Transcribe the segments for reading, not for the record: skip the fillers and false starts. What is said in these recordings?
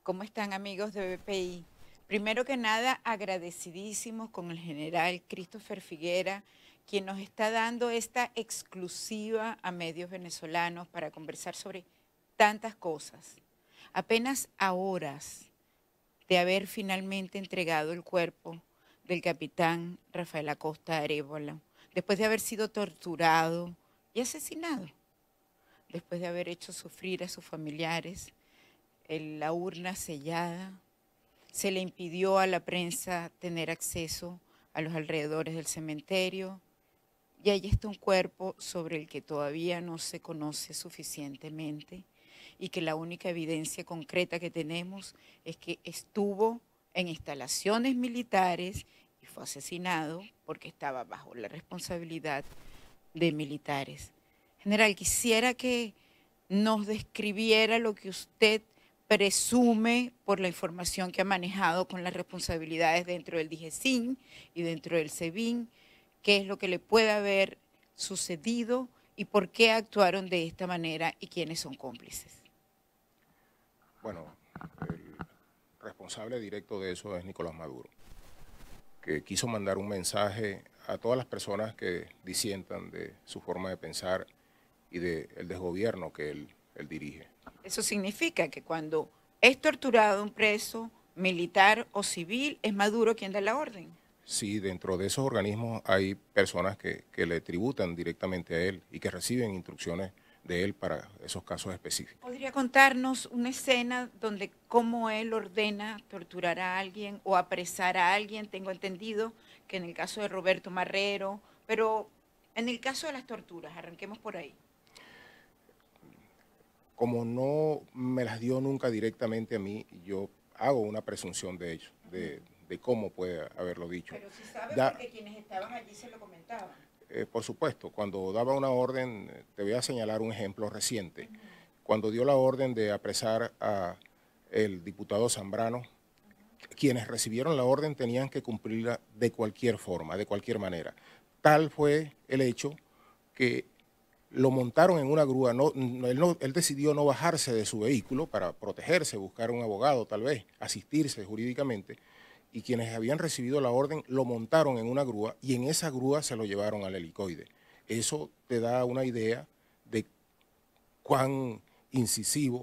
¿Cómo están, amigos de BPI? Primero que nada, agradecidísimos con el general Christopher Figuera, quien nos está dando esta exclusiva a medios venezolanos para conversar sobre tantas cosas. Apenas a horas de haber finalmente entregado el cuerpo del capitán Rafael Acosta Arévalo, después de haber sido torturado y asesinado, después de haber hecho sufrir a sus familiares, la urna sellada, se le impidió a la prensa tener acceso a los alrededores del cementerio y ahí está un cuerpo sobre el que todavía no se conoce suficientemente y que la única evidencia concreta que tenemos es que estuvo en instalaciones militares y fue asesinado porque estaba bajo la responsabilidad de militares. General, quisiera que nos describiera lo que usted presume por la información que ha manejado con las responsabilidades dentro del DIGESIN y dentro del SEBIN, qué es lo que le puede haber sucedido y por qué actuaron de esta manera y quiénes son cómplices. Bueno, el responsable directo de eso es Nicolás Maduro, que quiso mandar un mensaje a todas las personas que disientan de su forma de pensar y del desgobierno que él dirige. Eso significa que cuando es torturado un preso militar o civil, es Maduro quien da la orden. Sí, dentro de esos organismos hay personas que le tributan directamente a él y que reciben instrucciones de él para esos casos específicos. ¿Podría contarnos una escena donde cómo él ordena torturar a alguien o apresar a alguien? Tengo entendido que en el caso de Roberto Marrero, pero en el caso de las torturas, arranquemos por ahí. Como no me las dio nunca directamente a mí, yo hago una presunción de ello, de cómo puede haberlo dicho. Pero si sabe porque quienes estaban allí se lo comentaban. Por supuesto, cuando daba una orden, te voy a señalar un ejemplo reciente. Cuando dio la orden de apresar a el diputado Zambrano, quienes recibieron la orden tenían que cumplirla de cualquier forma, de cualquier manera. Tal fue el hecho que lo montaron en una grúa, él decidió no bajarse de su vehículo para protegerse, buscar un abogado tal vez, asistirse jurídicamente, y quienes habían recibido la orden lo montaron en una grúa y en esa grúa se lo llevaron al helicoide. Eso te da una idea de cuán incisivo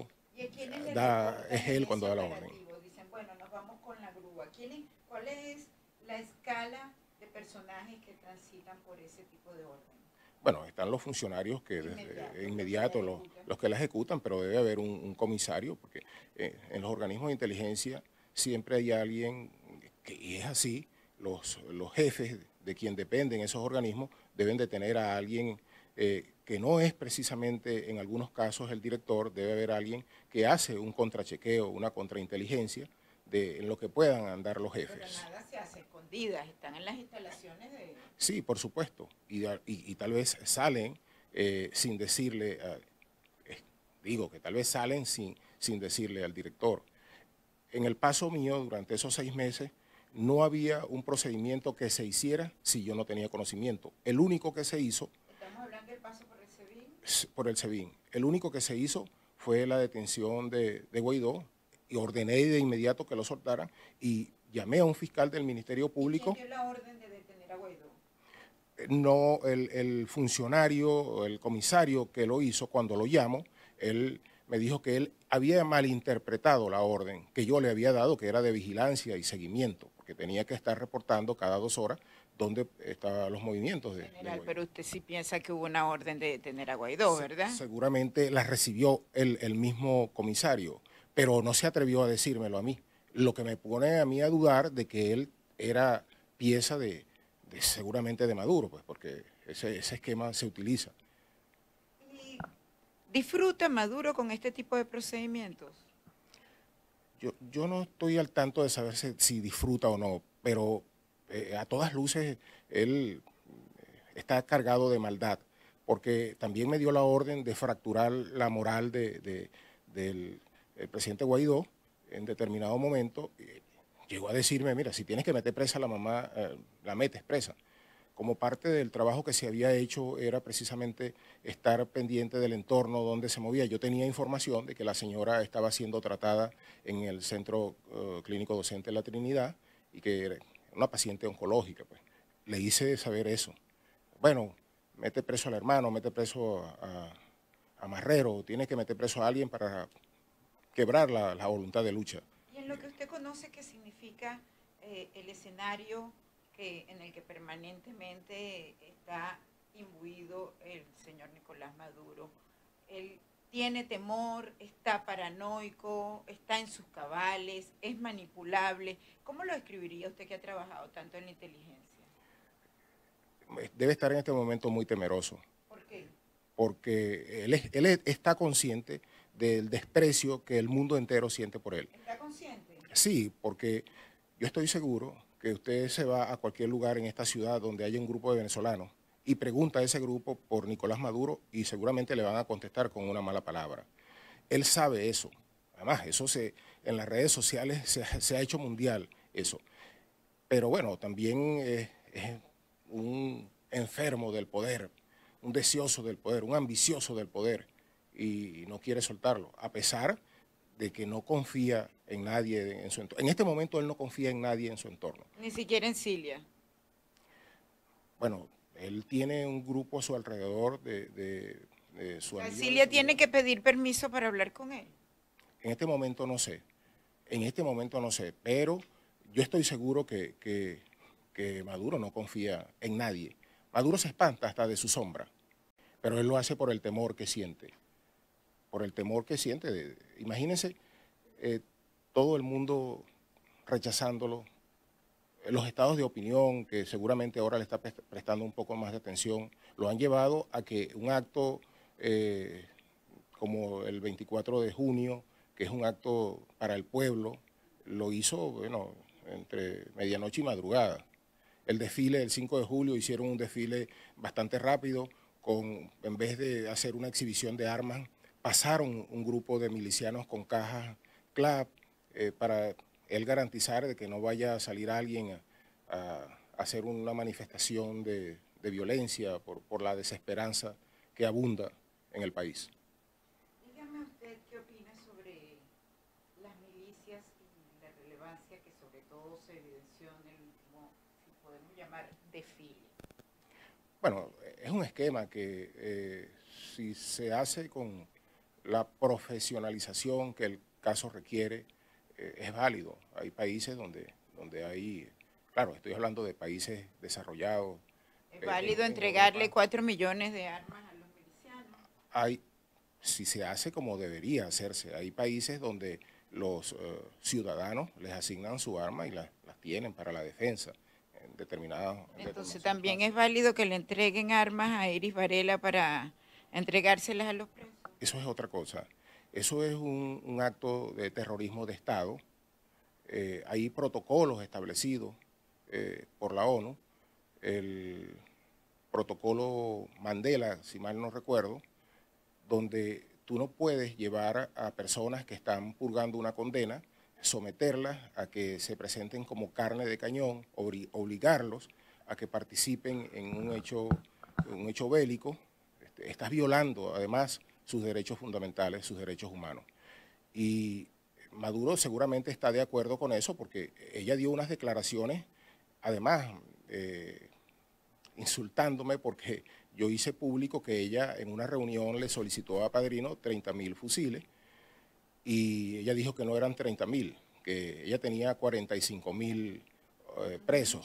es él cuando da la orden. Dicen, bueno, nos vamos con la grúa. ¿Cuál es la escala de personajes que transitan por ese tipo de orden? Bueno, están los funcionarios que de inmediato los que la ejecutan, pero debe haber un comisario, porque en los organismos de inteligencia siempre hay alguien que es así, los jefes de quien dependen esos organismos deben de tener a alguien que no es precisamente en algunos casos el director, debe haber alguien que hace un contrachequeo, una contrainteligencia en lo que puedan andar los jefes. Pero nada se hace escondidas, están en las instalaciones de... Sí, por supuesto, y tal vez salen sin decirle, digo que tal vez salen sin decirle al director. En el paso mío, durante esos 6 meses, no había un procedimiento que se hiciera si yo no tenía conocimiento. El único que se hizo... ¿Estamos hablando del paso por el SEBIN? Por el SEBIN. El único que se hizo fue la detención de Guaidó y ordené de inmediato que lo soltaran y llamé a un fiscal del Ministerio Público. ¿Y quién dio la orden de detener a Guaidó? No, el funcionario, el comisario que lo hizo, cuando lo llamo, él me dijo que él había malinterpretado la orden que yo le había dado, que era de vigilancia y seguimiento, porque tenía que estar reportando cada 2 horas dónde estaban los movimientos de General, Guaidó. pero usted sí piensa que hubo una orden de detener a Guaidó, ¿verdad? Seguramente la recibió el mismo comisario, pero no se atrevió a decírmelo a mí. Lo que me pone a mí a dudar de que él era pieza seguramente de Maduro, pues, porque ese esquema se utiliza. ¿Y disfruta Maduro con este tipo de procedimientos? Yo no estoy al tanto de saber si disfruta o no, pero a todas luces él está cargado de maldad, porque también me dio la orden de fracturar la moral del presidente Guaidó en determinado momento. Llegó a decirme, mira, si tienes que meter presa a la mamá, la metes presa. como parte del trabajo que se había hecho era precisamente estar pendiente del entorno donde se movía. Yo tenía información de que la señora estaba siendo tratada en el Centro Clínico Docente de la Trinidad y que era una paciente oncológica. Pues. Le hice saber eso. Bueno, mete preso al hermano, mete preso a Marrero, tiene que meter preso a alguien para quebrar la voluntad de lucha. Y en lo que usted conoce, ¿qué significa el escenario en el que permanentemente está imbuido el señor Nicolás Maduro? Él tiene temor, está paranoico, está en sus cabales, es manipulable. ¿Cómo lo describiría usted que ha trabajado tanto en la inteligencia? Debe estar en este momento muy temeroso. ¿Por qué? Porque él está consciente del desprecio que el mundo entero siente por él. ¿Está consciente? Sí, porque yo estoy seguro que usted se va a cualquier lugar en esta ciudad donde haya un grupo de venezolanos y pregunta a ese grupo por Nicolás Maduro y seguramente le van a contestar con una mala palabra. Él sabe eso. Además, eso en las redes sociales se ha hecho mundial eso. Pero bueno, también es un enfermo del poder, un deseoso del poder, un ambicioso del poder y no quiere soltarlo, a pesar de que no confía en nadie en su entorno. En este momento él no confía en nadie en su entorno. Ni siquiera en Cilia. Bueno, él tiene un grupo a su alrededor de su amigo. Cilia tiene que pedir permiso para hablar con él. En este momento no sé, pero yo estoy seguro que Maduro no confía en nadie. Maduro se espanta hasta de su sombra, pero él lo hace por el temor que siente. Por el temor que siente. Imagínense todo el mundo rechazándolo, los estados de opinión, que seguramente ahora le está prestando un poco más de atención, lo han llevado a que un acto como el 24 de junio, que es un acto para el pueblo, lo hizo, bueno, entre medianoche y madrugada. El desfile del 5 de julio hicieron un desfile bastante rápido, en vez de hacer una exhibición de armas, pasaron un grupo de milicianos con cajas CLAP para él garantizar de que no vaya a salir alguien a hacer una manifestación de violencia por la desesperanza que abunda en el país. Dígame usted qué opina sobre las milicias y la relevancia que sobre todo se evidenció en el último, si podemos llamar, desfile. Bueno, es un esquema que si se hace con la profesionalización que el caso requiere, es válido. Hay países donde hay, claro, estoy hablando de países desarrollados. ¿Es válido entregarle 4 millones de armas a los milicianos? Si se hace como debería hacerse, hay países donde los ciudadanos les asignan su arma y las tienen para la defensa. Entonces también es válido que le entreguen armas a Iris Varela para entregárselas a los presos. Eso es otra cosa. Eso es un acto de terrorismo de Estado. Hay protocolos establecidos por la ONU. El protocolo Mandela, si mal no recuerdo, donde tú no puedes llevar a personas que están purgando una condena, someterlas a que se presenten como carne de cañón, obligarlos a que participen en un hecho bélico. Estás violando además sus derechos fundamentales, sus derechos humanos. Y Maduro seguramente está de acuerdo con eso porque ella dio unas declaraciones, además insultándome porque yo hice público que ella en una reunión le solicitó a Padrino 30.000 fusiles y ella dijo que no eran 30.000, que ella tenía 45.000 presos.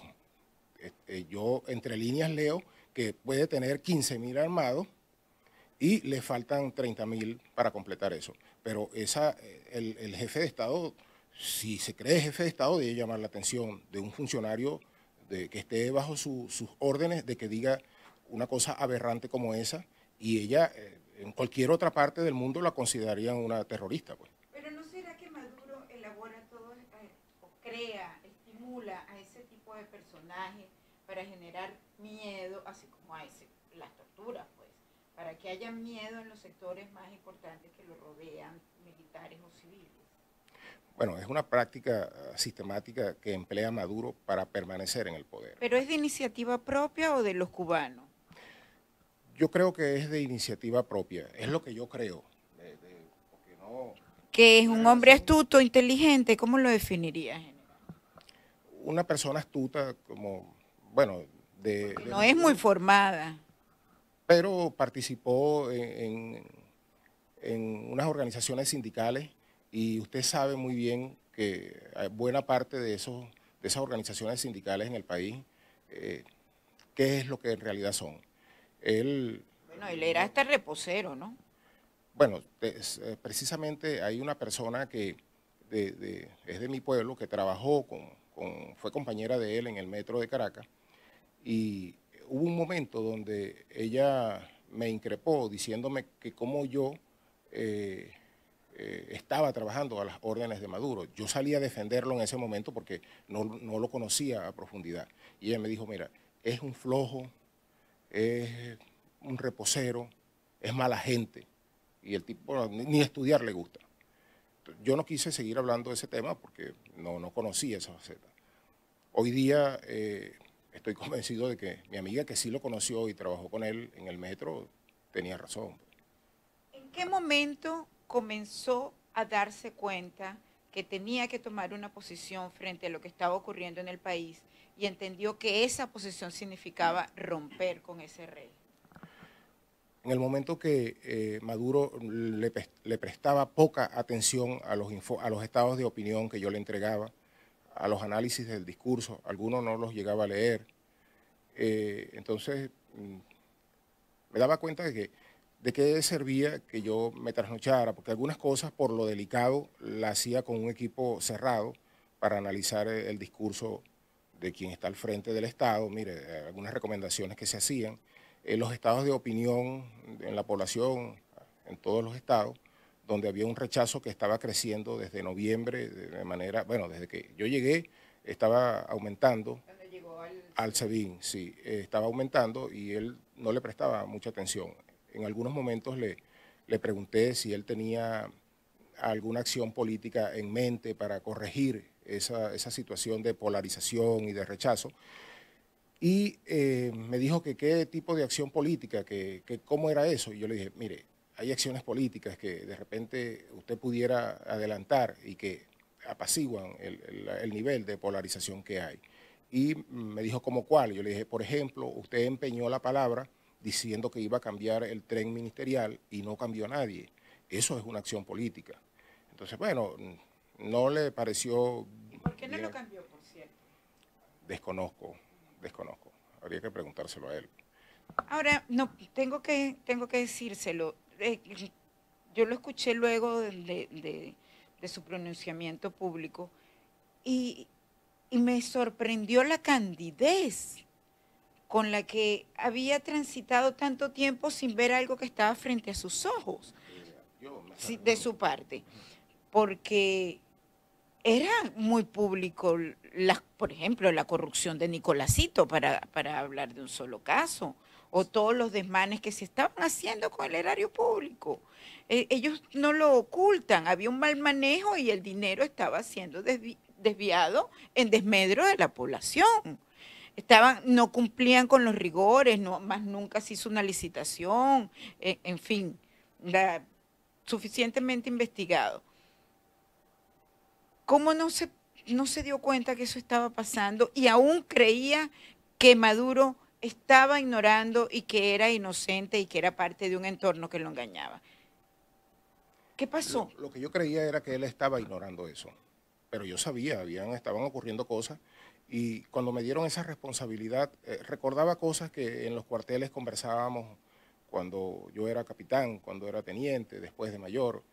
Yo entre líneas leo que puede tener 15.000 armados y le faltan 30.000 para completar eso. Pero el jefe de Estado, si se cree jefe de Estado, debe llamar la atención de un funcionario que esté bajo sus órdenes, de que diga una cosa aberrante como esa, y ella en cualquier otra parte del mundo la considerarían una terrorista. Pues. Pero ¿no será que Maduro elabora todo, o crea, estimula a ese tipo de personajes para generar miedo, así como a las torturas, pues, para que haya miedo en los sectores más importantes que lo rodean, militares o civiles? Bueno, es una práctica sistemática que emplea Maduro para permanecer en el poder. ¿Pero es de iniciativa propia o de los cubanos? Yo creo que es de iniciativa propia, es lo que yo creo. Porque no, Que es un hombre astuto, inteligente, ¿cómo lo definirías, general? una persona astuta, como, bueno, No es muy formada. pero participó en unas organizaciones sindicales y usted sabe muy bien que buena parte de esas organizaciones sindicales en el país, ¿qué es lo que en realidad son? Bueno, él era hasta reposero, ¿no? Bueno, precisamente hay una persona que es de mi pueblo, que trabajó fue compañera de él en el metro de Caracas, y hubo un momento donde ella me increpó diciéndome que como yo estaba trabajando a las órdenes de Maduro. Yo salí a defenderlo en ese momento porque no lo conocía a profundidad. Y ella me dijo, mira, es un flojo, es un reposero, es mala gente. Y el tipo ni estudiar le gusta. Yo no quise seguir hablando de ese tema porque no conocía esa faceta. Hoy día estoy convencido de que mi amiga, que sí lo conoció y trabajó con él en el metro, tenía razón. ¿En qué momento comenzó a darse cuenta que tenía que tomar una posición frente a lo que estaba ocurriendo en el país y entendió que esa posición significaba romper con ese rey? En el momento que Maduro le prestaba poca atención a los estados de opinión que yo le entregaba, a los análisis del discurso, algunos no los llegaba a leer, entonces me daba cuenta de qué servía que yo me trasnochara, porque algunas cosas por lo delicado la hacía con un equipo cerrado para analizar el discurso de quien está al frente del Estado. Mire, algunas recomendaciones que se hacían, los estados de opinión en la población, en todos los estados, donde había un rechazo que estaba creciendo desde noviembre, de manera, bueno, desde que yo llegué estaba aumentando. Cuando llegó Al SEBIN, sí, estaba aumentando y él no le prestaba mucha atención. En algunos momentos le pregunté si él tenía alguna acción política en mente para corregir esa situación de polarización y de rechazo. Y me dijo que qué tipo de acción política, que cómo era eso. Y yo le dije, mire, hay acciones políticas que de repente usted pudiera adelantar y que apaciguan el nivel de polarización que hay. Y me dijo, ¿cómo cuál? Yo le dije, por ejemplo, usted empeñó la palabra diciendo que iba a cambiar el tren ministerial y no cambió nadie. Eso es una acción política. Entonces, bueno, no le pareció... ¿Y por qué no lo cambió, por cierto? Desconozco. Habría que preguntárselo a él. Ahora, no, tengo que decírselo. Yo lo escuché luego de su pronunciamiento público y me sorprendió la candidez con la que había transitado tanto tiempo sin ver algo que estaba frente a sus ojos, sí, de su parte, porque era muy público, por ejemplo, la corrupción de Nicolásito, para hablar de un solo caso, o todos los desmanes que se estaban haciendo con el erario público. Ellos no lo ocultan, había un mal manejo y el dinero estaba siendo desviado en desmedro de la población. No cumplían con los rigores, más nunca se hizo una licitación, en fin, suficientemente investigado. ¿Cómo no se dio cuenta que eso estaba pasando y aún creía que Maduro estaba ignorando y que era inocente y que era parte de un entorno que lo engañaba? ¿Qué pasó? Lo que yo creía era que él estaba ignorando eso, pero yo sabía, estaban ocurriendo cosas y cuando me dieron esa responsabilidad, recordaba cosas que en los cuarteles conversábamos cuando yo era capitán, cuando era teniente, después de mayor.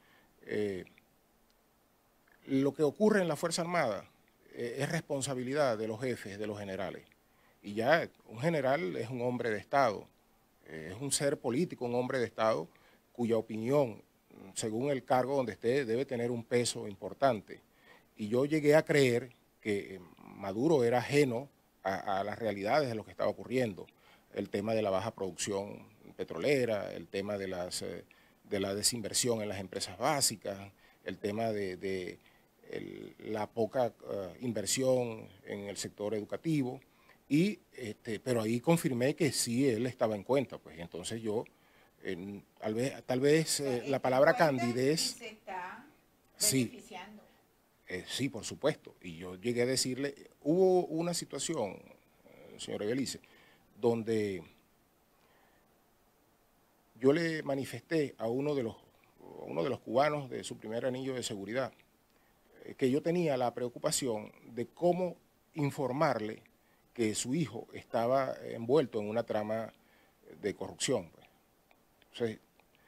Lo que ocurre en la Fuerza Armada es responsabilidad de los jefes, de los generales. Y ya un general es un hombre de Estado, es un ser político, un hombre de Estado cuya opinión, según el cargo donde esté, debe tener un peso importante. Y yo llegué a creer que Maduro era ajeno a las realidades de lo que estaba ocurriendo. El tema de la baja producción petrolera, el tema de la desinversión en las empresas básicas, el tema de la poca inversión en el sector educativo, pero ahí confirmé que sí él estaba en cuenta, pues entonces yo, tal vez la palabra candidez... Se está sí, beneficiando. Sí, por supuesto, y yo llegué a decirle, hubo una situación, señora Belice, donde yo le manifesté a uno de los cubanos de su primer anillo de seguridad que yo tenía la preocupación de cómo informarle que su hijo estaba envuelto en una trama de corrupción. Pues. Entonces,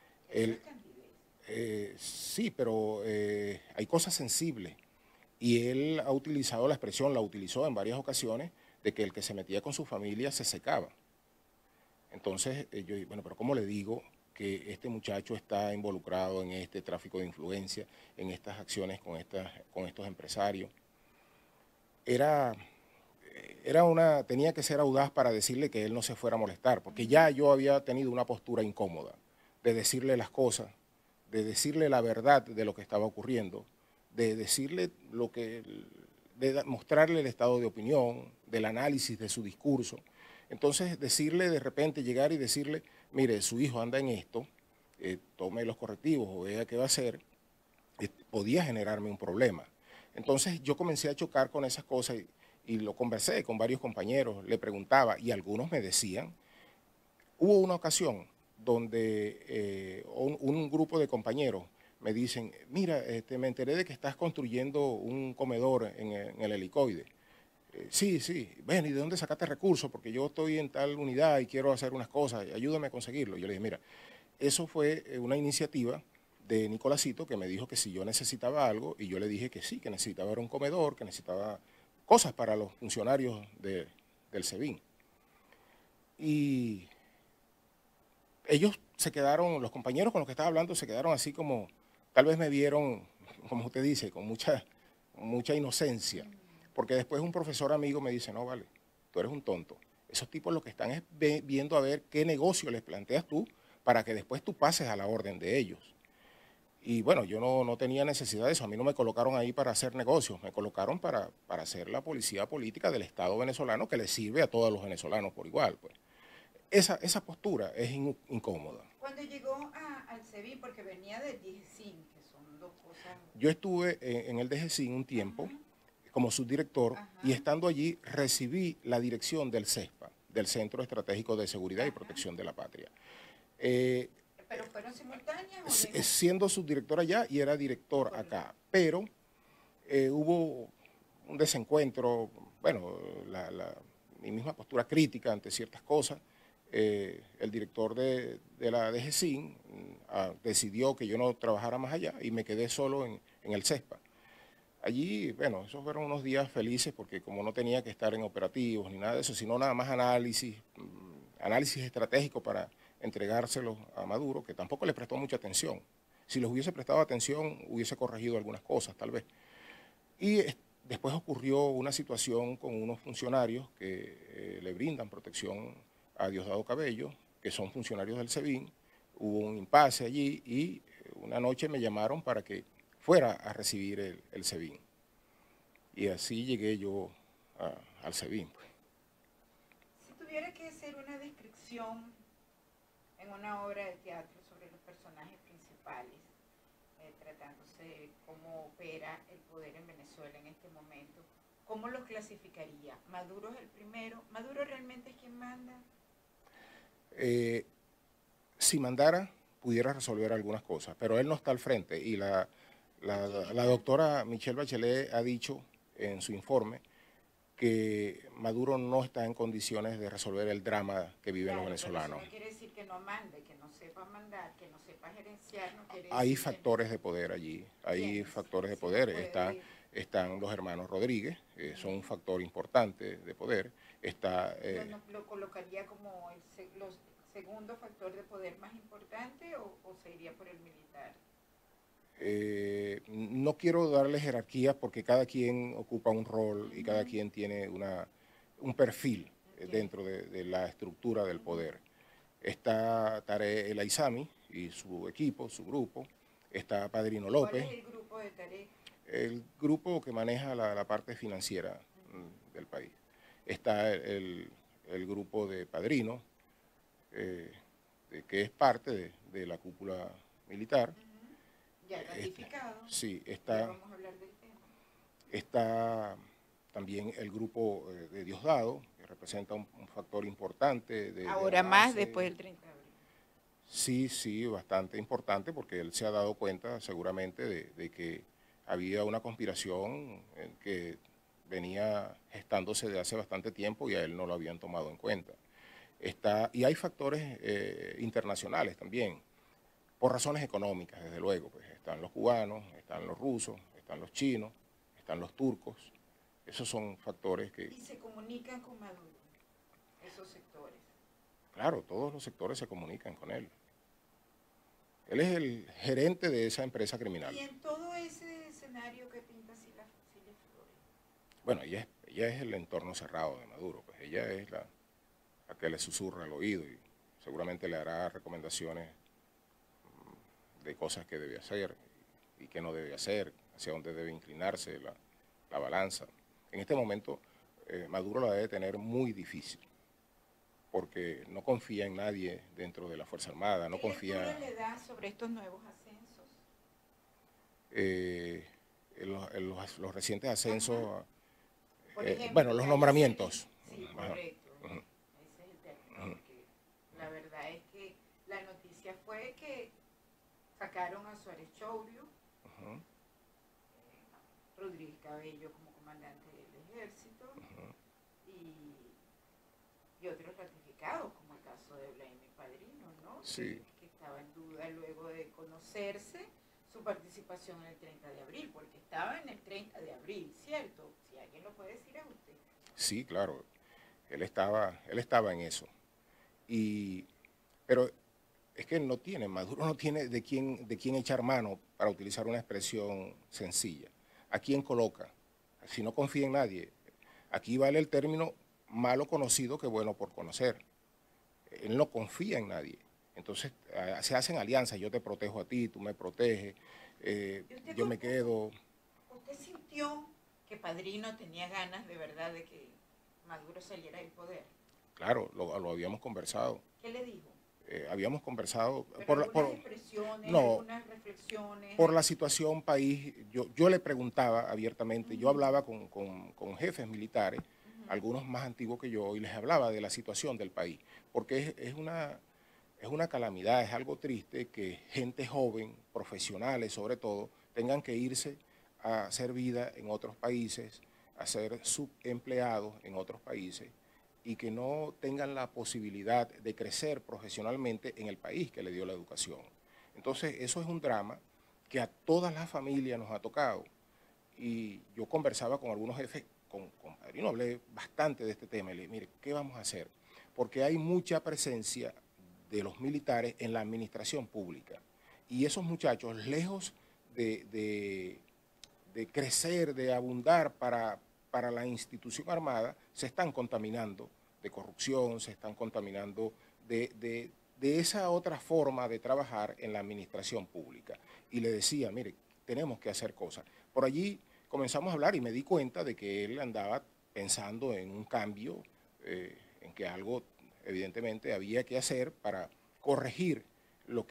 sí, pero hay cosas sensibles y él ha utilizado la expresión, la utilizó en varias ocasiones, de que el que se metía con su familia se secaba. Entonces, yo dije, bueno, pero ¿cómo le digo que este muchacho está involucrado en este tráfico de influencia, en estas acciones con estos empresarios? Tenía que ser audaz para decirle que él no se fuera a molestar, porque ya yo había tenido una postura incómoda de decirle las cosas, de decirle la verdad de lo que estaba ocurriendo, de decirle de mostrarle el estado de opinión, del análisis de su discurso. Entonces, decirle de repente, llegar y decirle, mire, su hijo anda en esto, tome los correctivos o vea qué va a hacer, podía generarme un problema. Entonces, yo comencé a chocar con esas cosas y lo conversé con varios compañeros, le preguntaba y algunos me decían. Hubo una ocasión donde un grupo de compañeros me dicen, mira, me enteré de que estás construyendo un comedor en el helicoide. Sí, bueno, ¿y de dónde sacaste recursos? Porque yo estoy en tal unidad y quiero hacer unas cosas, ayúdame a conseguirlo. Yo le dije, mira, eso fue una iniciativa de Nicolásito que me dijo que si yo necesitaba algo, y yo le dije que sí, que necesitaba un comedor, que necesitaba cosas para los funcionarios del SEBIN. Y ellos se quedaron, los compañeros con los que estaba hablando se quedaron así como, tal vez me vieron, como usted dice, con mucha inocencia. Porque después un profesor amigo me dice, no, vale, tú eres un tonto. Esos tipos lo que están es viendo a ver qué negocio les planteas tú para que después tú pases a la orden de ellos. Y bueno, yo no tenía necesidad de eso. A mí no me colocaron ahí para hacer negocios, me colocaron para hacer la policía política del Estado venezolano que le sirve a todos los venezolanos por igual. Pues. Esa postura es incómoda. Cuando llegó al SEBIN, porque venía del DGCIN, que son dos cosas... Yo estuve en el DGCIN un tiempo como subdirector y estando allí recibí la dirección del CESPA, del Centro Estratégico de Seguridad y Protección de la Patria. ¿Pero fueron simultáneas? Siendo subdirector allá y era director acá, pero hubo un desencuentro, bueno, mi misma postura crítica ante ciertas cosas. El director de la DGCIN decidió que yo no trabajara más allá y me quedé solo en el CESPA. Allí, bueno, esos fueron unos días felices porque como no tenía que estar en operativos ni nada de eso, sino nada más análisis estratégico para entregárselos a Maduro, que tampoco le prestó mucha atención. Si les hubiese prestado atención, hubiese corregido algunas cosas, tal vez. Y después ocurrió una situación con unos funcionarios que le brindan protección a Diosdado Cabello, que son funcionarios del SEBIN. Hubo un impasse allí y una noche me llamaron para que fuera a recibir el SEBIN. Y así llegué yo al SEBIN. Pues. Si tuviera que hacer una descripción en una obra de teatro sobre los personajes principales, tratándose de cómo opera el poder en Venezuela en este momento, ¿cómo los clasificaría? ¿Maduro es el primero? ¿Maduro realmente es quien manda? Si mandara, pudiera resolver algunas cosas, pero él no está al frente y la doctora Michelle Bachelet ha dicho en su informe que Maduro no está en condiciones de resolver el drama que viven los venezolanos. Eso no quiere decir que no mande, que no sepa mandar, que no sepa gerenciar. No quiere hay decir factores de poder allí, hay factores de poder. Están los hermanos Rodríguez, son un factor importante de poder. ¿Lo colocaría como el segundo factor de poder más importante o se iría por el militar? No quiero darle jerarquía porque cada quien ocupa un rol y cada quien tiene un perfil dentro de la estructura del poder. Está Tarek El Aizami y su equipo, su grupo. Está Padrino López. ¿Cuál es el grupo de Tarek? el grupo que maneja la parte financiera del país. Está el grupo de padrinos, que es parte de la cúpula militar. Ya ratificado. Sí, Ya vamos a hablar del tema. Está también el grupo de Diosdado, que representa un factor importante. Ahora más después del 30 de abril. Sí, sí, bastante importante, porque él se ha dado cuenta seguramente de que había una conspiración que venía gestándose de hace bastante tiempo y a él no lo habían tomado en cuenta. Y hay factores internacionales también, por razones económicas, desde luego. Pues están los cubanos, están los rusos, están los chinos, están los turcos. Esos son factores que... ¿Y se comunican con Maduro, esos sectores? Claro, todos los sectores se comunican con él. Él es el gerente de esa empresa criminal. Y en todo ese escenario que pinta Cilia Flores. Bueno, ella es el entorno cerrado de Maduro, pues ella es la que le susurra al oído y seguramente le hará recomendaciones de cosas que debe hacer y que no debe hacer, hacia dónde debe inclinarse la balanza. En este momento Maduro la debe tener muy difícil, porque no confía en nadie dentro de la Fuerza Armada, no confía... ¿Qué lectura le da sobre estos nuevos ascensos? Los recientes ascensos, ejemplo, bueno, los nombramientos. Sí, correcto. Ese es el término, porque la verdad es que la noticia fue que sacaron a Suárez Chourio, Rodríguez Cabello como comandante del ejército, y otros ratificados, como el caso de Vladimir Padrino, ¿no? Sí. Que estaba en duda luego de conocerse su participación en el 30 de abril, porque estaba en el 30 de abril, ¿cierto? Si alguien lo puede decir, es usted. Sí, claro, él estaba en eso. Pero es que Maduro no tiene de quién echar mano, para utilizar una expresión sencilla. ¿A quién coloca? Si no confía en nadie. Aquí vale el término malo conocido que bueno por conocer. Él no confía en nadie. Entonces se hacen alianzas, yo te protejo a ti, tú me proteges, yo me quedo. ¿Usted sintió que Padrino tenía ganas de verdad de que Maduro saliera del poder? Claro, lo habíamos conversado. ¿Qué le dijo? Habíamos conversado algunas reflexiones. Por la situación país. Yo le preguntaba abiertamente, yo hablaba con jefes militares, algunos más antiguos que yo, y les hablaba de la situación del país, porque es una calamidad, es algo triste que gente joven, profesionales sobre todo, tengan que irse a hacer vida en otros países, a ser subempleados en otros países, y que no tengan la posibilidad de crecer profesionalmente en el país que le dio la educación. Entonces, eso es un drama que a todas las familias nos ha tocado. Y yo conversaba con algunos jefes, con Padrino, hablé bastante de este tema, y le dije, mire, ¿qué vamos a hacer? Porque hay mucha presencia de los militares en la administración pública. Y esos muchachos, lejos de crecer, de abundar para la institución armada, se están contaminando de corrupción, se están contaminando de esa otra forma de trabajar en la administración pública. Y le decía, mire, tenemos que hacer cosas. Por allí comenzamos a hablar y me di cuenta de que él andaba pensando en un cambio, en que algo evidentemente había que hacer para corregir lo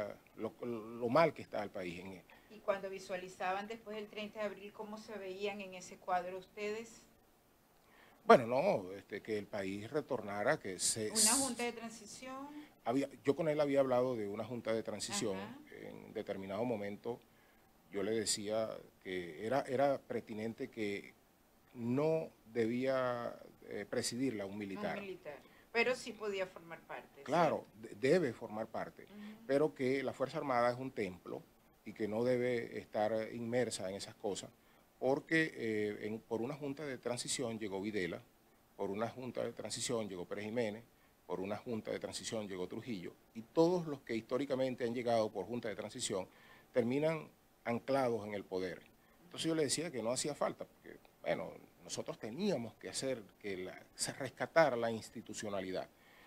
mal que está el país en él. Y cuando visualizaban después del 30 de abril, ¿cómo se veían en ese cuadro ustedes? Bueno, no, que el país retornara, que se... ¿Una junta de transición? Yo con él había hablado de una junta de transición. Ajá. En determinado momento yo le decía que era pertinente que no debía presidirla un militar. Un militar, pero sí podía formar parte. Claro, debe formar parte, pero que la Fuerza Armada es un templo y que no debe estar inmersa en esas cosas, porque por una junta de transición llegó Videla, por una junta de transición llegó Pérez Jiménez, por una junta de transición llegó Trujillo, y todos los que históricamente han llegado por junta de transición terminan anclados en el poder. Entonces yo le decía que no hacía falta, porque bueno, nosotros teníamos que hacer que se rescatara la institucionalidad.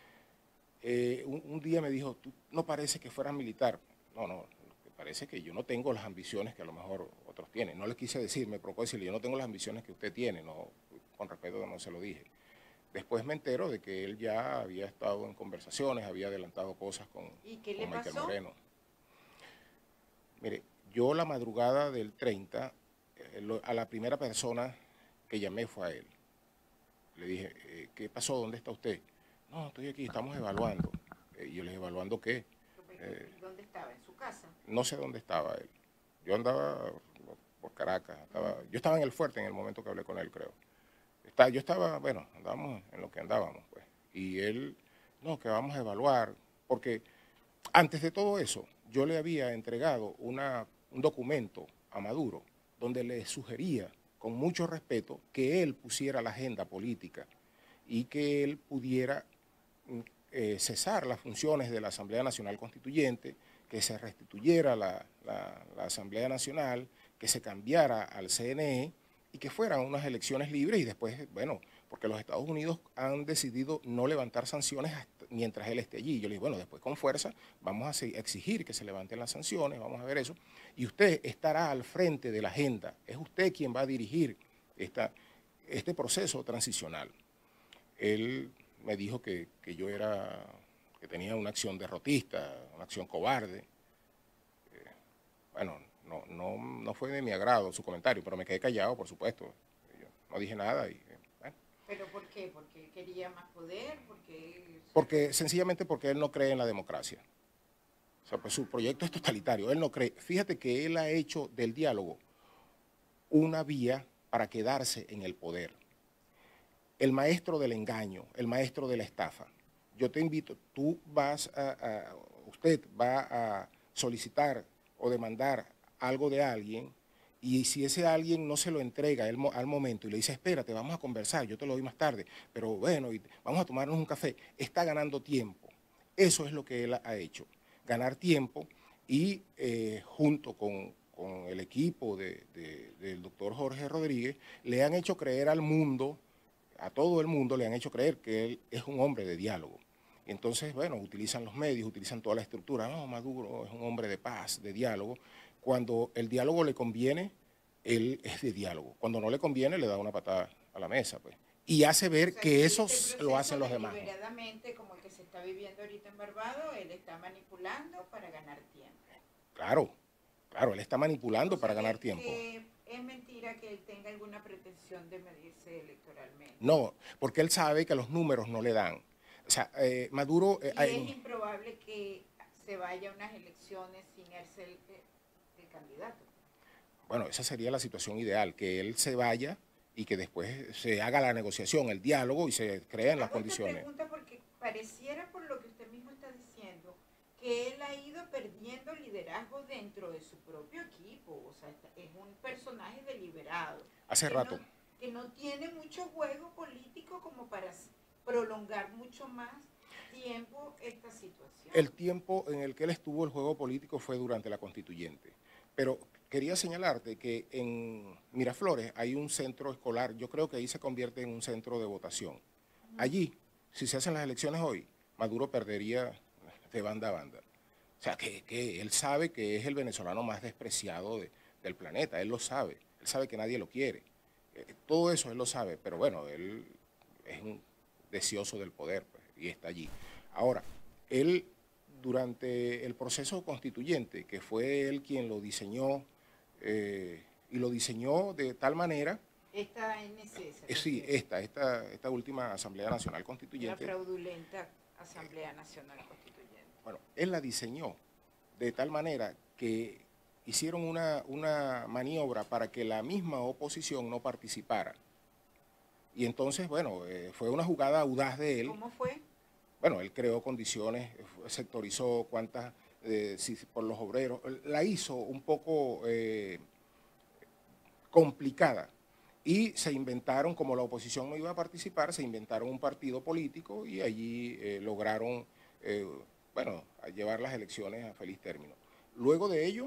Un día me dijo, tú no parece que fueras militar. No, parece que yo no tengo las ambiciones que a lo mejor otros tienen. No les quise decir, me provocó decirle, yo no tengo las ambiciones que usted tiene, no, con respeto no se lo dije. Después me entero de que él ya había estado en conversaciones, había adelantado cosas con Michael Moreno. Mire, yo la madrugada del 30, a la primera persona que llamé fue a él. Le dije, ¿qué pasó? ¿Dónde está usted? No, estoy aquí, estamos evaluando. Y yo le dije, ¿evaluando qué? ¿Dónde estaba? ¿En su casa? No sé dónde estaba él. Yo andaba por Caracas, yo estaba en el Fuerte en el momento que hablé con él, creo. Yo estaba, bueno, andábamos en lo que andábamos, pues. Y él, no, que vamos a evaluar, porque antes de todo eso, yo le había entregado un documento a Maduro donde le sugería, con mucho respeto, que él pusiera la agenda política y que él pudiera cesar las funciones de la Asamblea Nacional Constituyente, que se restituyera la Asamblea Nacional, que se cambiara al CNE y que fueran unas elecciones libres y después, bueno, porque los Estados Unidos han decidido no levantar sanciones mientras él esté allí. Yo le dije, bueno, después con fuerza vamos a exigir que se levanten las sanciones, vamos a ver eso, y usted estará al frente de la agenda, es usted quien va a dirigir este proceso transicional. Él me dijo que yo que tenía una acción derrotista, una acción cobarde. Bueno, no fue de mi agrado su comentario, pero me quedé callado, por supuesto. Yo no dije nada y bueno. ¿Pero por qué? ¿Porque quería más poder? Sencillamente porque él no cree en la democracia. O sea, pues su proyecto es totalitario, él no cree. Fíjate que él ha hecho del diálogo una vía para quedarse en el poder. El maestro del engaño, el maestro de la estafa. Yo te invito, usted va a solicitar o demandar algo de alguien y si ese alguien no se lo entrega al momento y le dice, espérate, vamos a conversar, yo te lo doy más tarde, pero bueno, vamos a tomarnos un café, está ganando tiempo. Eso es lo que él ha hecho, ganar tiempo y junto con el equipo del doctor Jorge Rodríguez, le han hecho creer al mundo, a todo el mundo le han hecho creer que él es un hombre de diálogo. Entonces, bueno, utilizan los medios, utilizan toda la estructura. No, Maduro es un hombre de paz, de diálogo. Cuando el diálogo le conviene, él es de diálogo. Cuando no le conviene, le da una patada a la mesa, pues. Y hace ver que eso lo hacen los demás. Deliberadamente, como el que se está viviendo ahorita en Barbados, él está manipulando para ganar tiempo. Claro, él está manipulando para ganar tiempo. ¿Es mentira que él tenga alguna pretensión de medirse electoralmente? No, porque él sabe que los números no le dan. O sea, Maduro... es improbable que se vaya a unas elecciones sin él ser el candidato. Bueno, esa sería la situación ideal, que él se vaya y que después se haga la negociación, el diálogo y se creen las condiciones. Esta pregunta porque pareciera, por lo que usted mismo está diciendo, que él ha ido perdiendo liderazgo dentro de su propio equipo. O sea, es un personaje deliberado. Hace rato. Que no tiene mucho juego político como para prolongar mucho más tiempo esta situación. El tiempo en el que él estuvo el juego político fue durante la constituyente. Pero quería señalarte que en Miraflores hay un centro escolar, yo creo que ahí se convierte en un centro de votación. Allí, si se hacen las elecciones hoy, Maduro perdería de banda a banda. O sea, que él sabe que es el venezolano más despreciado del planeta, él lo sabe, él sabe que nadie lo quiere. Todo eso él lo sabe, pero bueno, él es un deseoso del poder pues, y está allí. Ahora, él durante el proceso constituyente, que fue él quien lo diseñó, y lo diseñó de tal manera... Esta NC. Sí, esta última Asamblea Nacional Constituyente. La fraudulenta Asamblea Nacional Constituyente. Bueno, él la diseñó de tal manera que hicieron una maniobra para que la misma oposición no participara. Y entonces, bueno, fue una jugada audaz de él. ¿Cómo fue? Bueno, él creó condiciones, sectorizó cuántas, por los obreros, la hizo un poco complicada. Y se inventaron, como la oposición no iba a participar, se inventaron un partido político y allí lograron, bueno, llevar las elecciones a feliz término. Luego de ello,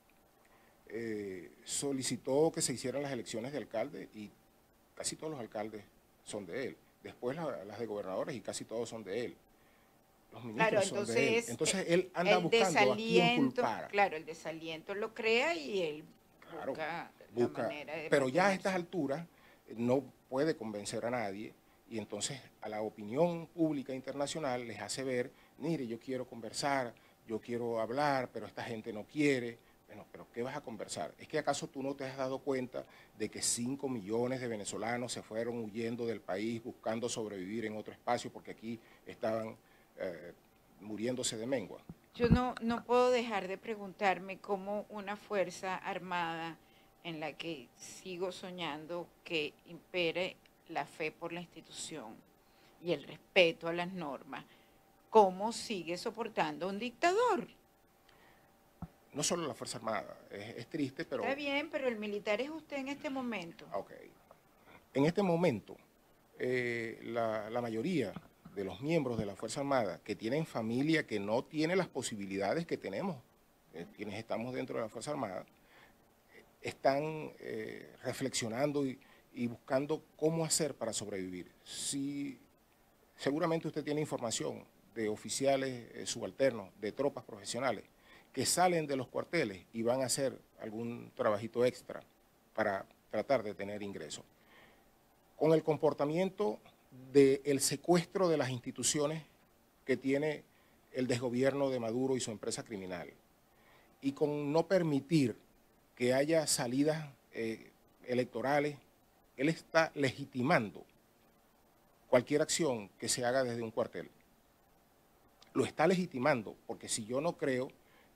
solicitó que se hicieran las elecciones de alcalde y casi todos los alcaldes son de él. Después las de gobernadores y casi todos son de él. Los ministros son de él. Entonces él anda buscando a quién culpar. Claro, el desaliento lo crea y él Claro, busca la busca, manera de pero ya a estas mantenerse. alturas no puede convencer a nadie y entonces a la opinión pública internacional les hace ver, mire, yo quiero conversar, yo quiero hablar, pero esta gente no quiere. Bueno, pero ¿qué vas a conversar? ¿Es que acaso tú no te has dado cuenta de que 5 millones de venezolanos se fueron huyendo del país buscando sobrevivir en otro espacio porque aquí estaban muriéndose de mengua? Yo no puedo dejar de preguntarme cómo una fuerza armada en la que sigo soñando que impere la fe por la institución y el respeto a las normas, cómo sigue soportando un dictador. No solo la Fuerza Armada, es triste, Está pero bien, pero el militar es usted en este momento. ok. En este momento, la mayoría de los miembros de la Fuerza Armada que tienen familia que no tiene las posibilidades que tenemos, quienes estamos dentro de la Fuerza Armada, están reflexionando y buscando cómo hacer para sobrevivir. Si seguramente usted tiene información de oficiales subalternos, de tropas profesionales, que salen de los cuarteles y van a hacer algún trabajito extra para tratar de tener ingresos. Con el comportamiento del secuestro de las instituciones que tiene el desgobierno de Maduro y su empresa criminal, y con no permitir que haya salidas electorales, él está legitimando cualquier acción que se haga desde un cuartel. Lo está legitimando, porque si yo no creo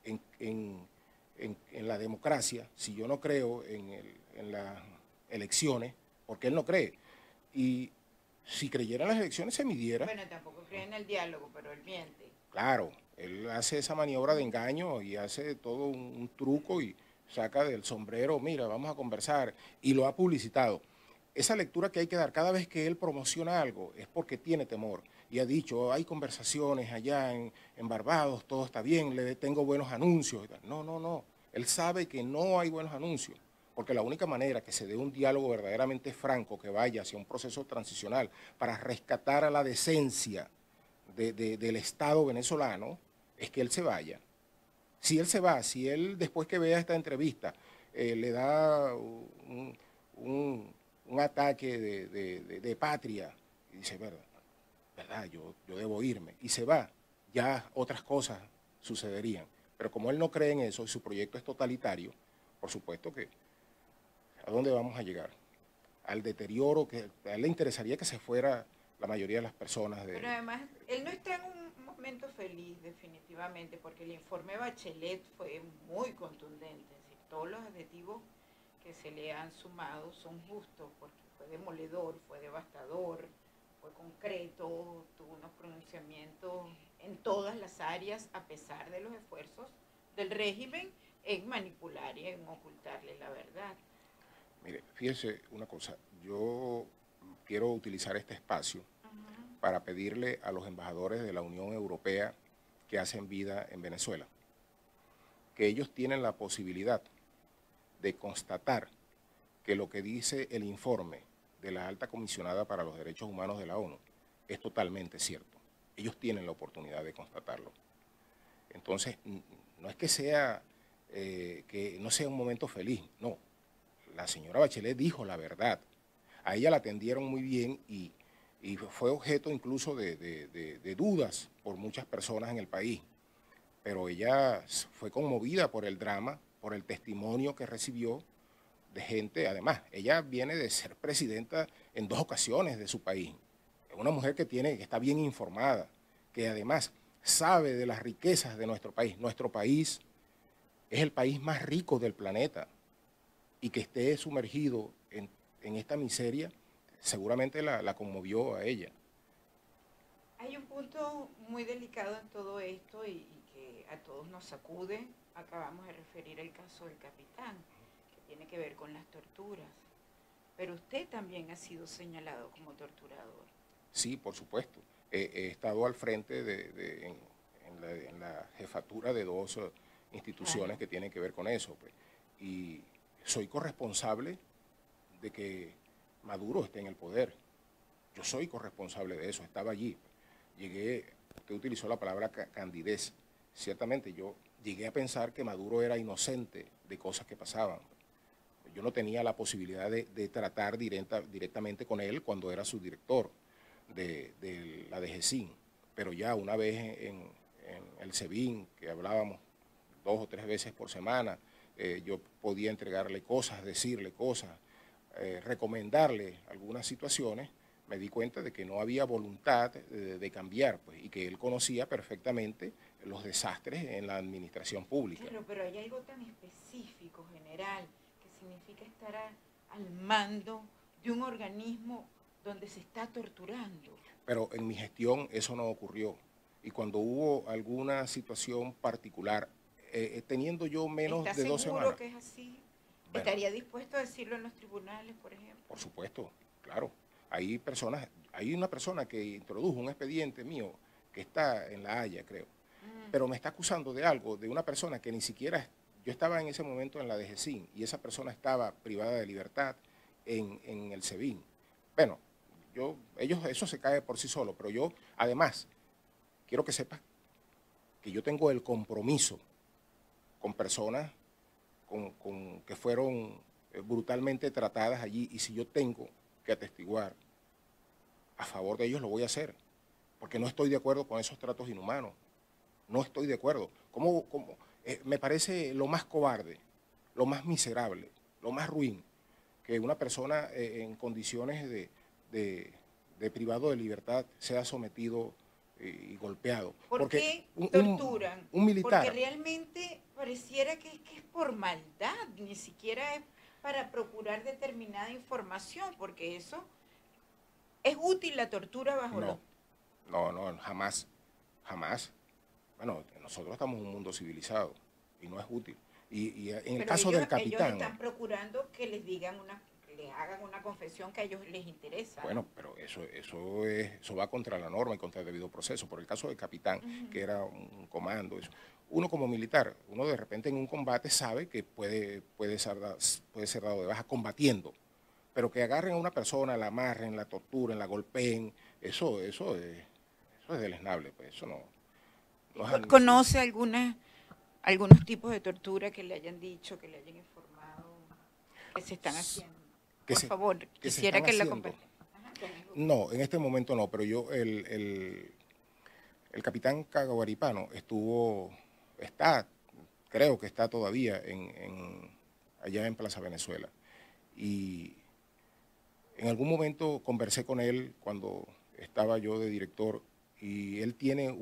en la democracia, si yo no creo en las elecciones, porque él no cree, y si creyera en las elecciones se midiera. Bueno, tampoco cree en el diálogo, pero él miente. Claro, él hace esa maniobra de engaño y hace todo un truco y saca del sombrero, mira, vamos a conversar, y lo ha publicitado. Esa lectura que hay que dar cada vez que él promociona algo es porque tiene temor y ha dicho, hay conversaciones allá en Barbados, todo está bien, le tengo buenos anuncios. No, no, no, él sabe que no hay buenos anuncios, porque la única manera que se dé un diálogo verdaderamente franco, que vaya hacia un proceso transicional para rescatar a la decencia del Estado venezolano, es que él se vaya. Si él se va, si él después que vea esta entrevista le da un ataque de patria y dice, verdad, yo debo irme, y se va, ya otras cosas sucederían. Pero como él no cree en eso y su proyecto es totalitario, por supuesto que ¿a dónde vamos a llegar? Al deterioro, que a él le interesaría que se fuera la mayoría de las personas. Pero además, él no está en un momento feliz definitivamente, porque el informe Bachelet fue muy contundente. Es decir, todos los adjetivos que se le han sumado son justos, porque fue demoledor, fue devastador, fue concreto, tuvo unos pronunciamientos en todas las áreas, a pesar de los esfuerzos del régimen en manipular y en ocultarle la verdad. Mire, fíjese una cosa, yo quiero utilizar este espacio para pedirle a los embajadores de la Unión Europea que hacen vida en Venezuela, que ellos tienen la posibilidad de constatar que lo que dice el informe de la Alta Comisionada para los Derechos Humanos de la ONU es totalmente cierto. Ellos tienen la oportunidad de constatarlo. Entonces, no es que sea, que no sea un momento feliz, no. La señora Bachelet dijo la verdad. A ella la atendieron muy bien y fue objeto incluso de dudas por muchas personas en el país. Pero ella fue conmovida por el drama, por el testimonio que recibió de gente. Además, ella viene de ser presidenta en 2 ocasiones de su país. Es una mujer que está bien informada, que además sabe de las riquezas de nuestro país. Nuestro país es el país más rico del planeta, y que esté sumergido en esta miseria seguramente la conmovió a ella. Hay un punto muy delicado en todo esto y que a todos nos sacude. Acabamos de referir el caso del capitán, que tiene que ver con las torturas. Pero usted también ha sido señalado como torturador. Sí, por supuesto. He estado al frente en la jefatura de 2 instituciones que tienen que ver con eso, pues. Y soy corresponsable de que Maduro esté en el poder. Yo soy corresponsable de eso, estaba allí. Llegué, usted utilizó la palabra candidez. Ciertamente yo llegué a pensar que Maduro era inocente de cosas que pasaban. yo no tenía la posibilidad de tratar directamente con él cuando era subdirector de la DGCIN, pero ya una vez en el SEBIN, que hablábamos 2 o 3 veces por semana, yo podía entregarle cosas, decirle cosas, recomendarle algunas situaciones. Me di cuenta de que no había voluntad de cambiar, pues, y que él conocía perfectamente los desastres en la administración pública. Claro, pero hay algo tan específico, general, que significa estar al mando de un organismo donde se está torturando. Pero en mi gestión eso no ocurrió. Y cuando hubo alguna situación particular, teniendo yo menos de 2 semanas... ¿Estás seguro que es así? Bueno, ¿Estaría dispuesto a decirlo en los tribunales, por ejemplo? por supuesto, claro. Hay una persona que introdujo un expediente mío que está en La Haya, creo, pero me está acusando de algo, de una persona que ni siquiera... Yo estaba en ese momento en la DGCIN y esa persona estaba privada de libertad en el SEBIN. Bueno, eso se cae por sí solo, pero yo, además, quiero que sepas que yo tengo el compromiso con personas que fueron brutalmente tratadas allí, y si yo tengo que atestiguar a favor de ellos, lo voy a hacer, porque no estoy de acuerdo con esos tratos inhumanos. No estoy de acuerdo. Me parece lo más cobarde, lo más miserable, lo más ruin, que una persona en condiciones de privado de libertad sea sometido y golpeado. ¿Por qué torturan? Un militar. Porque realmente pareciera que es por maldad, ni siquiera es para procurar determinada información, porque eso es útil, la tortura bajo los... No, jamás. Bueno, nosotros estamos en un mundo civilizado y no es útil. Y en el caso del capitán... Ellos están procurando que les digan que les hagan una confesión que a ellos les interesa. Bueno, pero eso va contra la norma y contra el debido proceso. Por el caso del capitán, que era un comando, eso. Uno como militar, uno de repente en un combate sabe que puede ser dado de baja combatiendo, pero que agarren a una persona, la amarren, la torturen, la golpeen, eso es deleznable, pues eso no es... ¿Conoce algunos tipos de tortura que le hayan dicho, que le hayan informado, que se están haciendo? Por favor, quisiera que la compartiera. No, en este momento no, pero el capitán Caguaripano creo que está todavía allá en Plaza Venezuela. Y en algún momento conversé con él cuando estaba yo de director, y él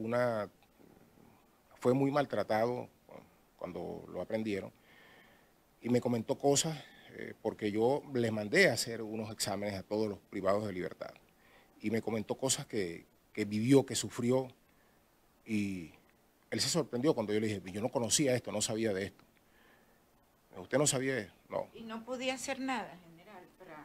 fue muy maltratado cuando lo aprendieron, y me comentó cosas porque yo les mandé a hacer unos exámenes a todos los privados de libertad, y me comentó cosas que vivió, que sufrió, y él se sorprendió cuando yo le dije, yo no conocía esto, no sabía de esto. ¿Usted no sabía esto? No. ¿Y no podía hacer nada, general,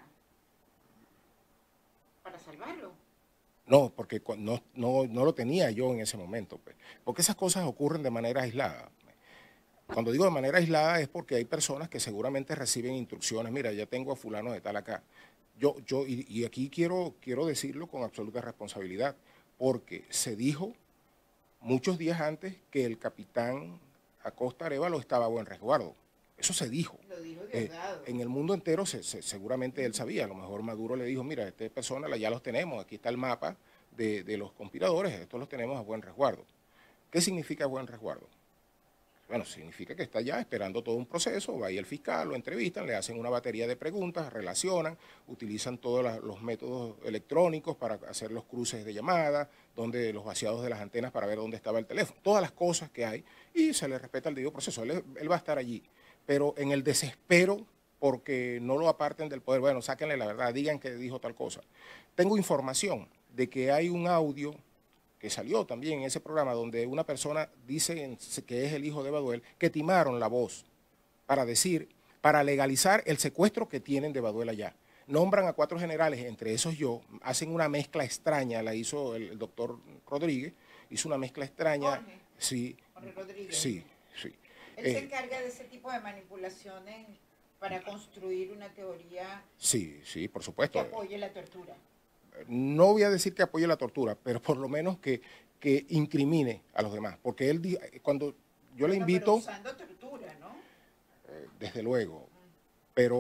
para salvarlo? No, porque no lo tenía yo en ese momento, pues, porque esas cosas ocurren de manera aislada. Cuando digo de manera aislada es porque hay personas que seguramente reciben instrucciones, mira, ya tengo a fulano de tal acá. Y aquí quiero decirlo con absoluta responsabilidad, porque se dijo muchos días antes que el capitán Acosta Arévalo estaba a buen resguardo. Eso se dijo. Lo dijo Delgado. En el mundo entero seguramente él sabía. A lo mejor Maduro le dijo, mira, esta persona ya los tenemos, aquí está el mapa de los conspiradores, estos los tenemos a buen resguardo. ¿Qué significa buen resguardo? Bueno, significa que está ya esperando todo un proceso, va ahí el fiscal, lo entrevistan, le hacen una batería de preguntas, relacionan, utilizan todos los métodos electrónicos para hacer los cruces de llamada, los vaciados de las antenas para ver dónde estaba el teléfono, todas las cosas que hay, y se le respeta el debido proceso. Él va a estar allí, pero en el desespero, porque no lo aparten del poder, bueno, sáquenle la verdad, digan que dijo tal cosa. Tengo información de que hay un audio que salió también en ese programa, donde una persona dice que es el hijo de Baduel, que timaron la voz para legalizar el secuestro que tienen de Baduel allá. Nombran a 4 generales, entre esos yo, hacen una mezcla extraña, la hizo el doctor Rodríguez, hizo una mezcla extraña. Jorge. Sí. Jorge Rodríguez. Sí. Él se encarga de ese tipo de manipulaciones para construir una teoría Sí, por supuesto. que apoye la tortura. No voy a decir que apoye la tortura, pero por lo menos que incrimine a los demás. Porque él, cuando yo le invito... Pero usando tortura, ¿no? Desde luego. Pero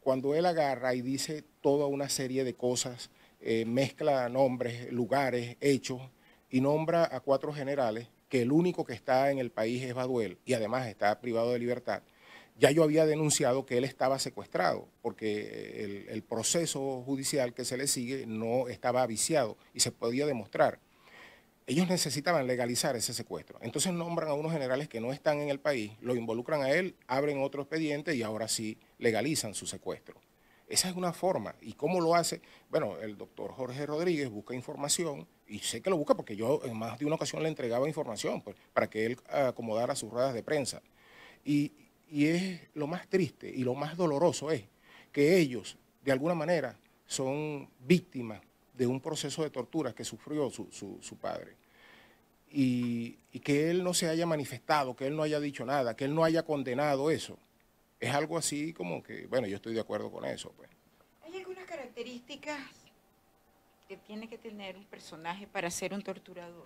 cuando él agarra y dice toda una serie de cosas, mezcla nombres, lugares, hechos, y nombra a 4 generales, que el único que está en el país es Baduel, y además está privado de libertad, ya yo había denunciado que él estaba secuestrado, porque el proceso judicial que se le sigue no estaba viciado y se podía demostrar. Ellos necesitaban legalizar ese secuestro. Entonces nombran a unos generales que no están en el país, lo involucran a él, abren otro expediente y ahora sí legalizan su secuestro. Esa es una forma. ¿Y cómo lo hace? Bueno, el doctor Jorge Rodríguez busca información, y sé que lo busca porque yo en más de una ocasión le entregaba información pues, para que él acomodara sus ruedas de prensa. Y es lo más triste y lo más doloroso es que ellos, de alguna manera, son víctimas de un proceso de tortura que sufrió su padre. Y que él no se haya manifestado, que él no haya dicho nada, que él no haya condenado eso, es algo así como que, bueno, yo estoy de acuerdo con eso. Pues. ¿Hay algunas características que tiene que tener un personaje para ser un torturador?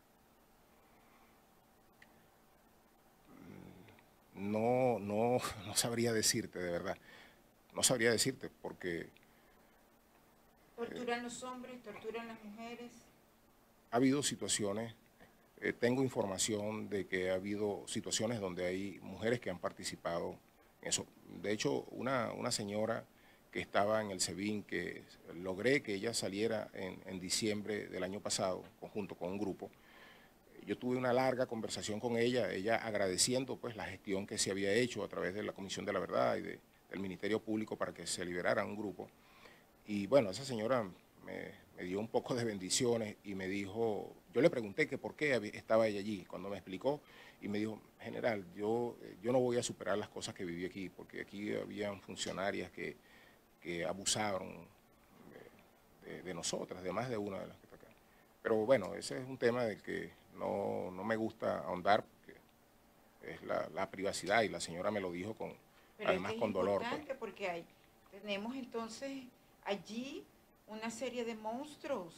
No sabría decirte, de verdad. No sabría decirte porque... ¿Torturan los hombres? ¿Torturan las mujeres? Ha habido situaciones, tengo información de que ha habido situaciones donde hay mujeres que han participado en eso. De hecho, una señora que estaba en el SEBIN, que logré que ella saliera en diciembre del año pasado, junto con un grupo. Yo tuve una larga conversación con ella agradeciendo pues, la gestión que se había hecho a través de la Comisión de la Verdad y del Ministerio Público para que se liberara un grupo. Y bueno, esa señora me dio un poco de bendiciones y me dijo, yo le pregunté que por qué estaba ella allí, cuando me explicó, y me dijo, general, yo no voy a superar las cosas que viví aquí, porque aquí habían funcionarias que abusaron de nosotras, de más de una de las que está acá. Pero bueno, ese es un tema del que no me gusta ahondar, porque es la privacidad, y la señora me lo dijo además con dolor. Es importante porque tenemos entonces allí una serie de monstruos.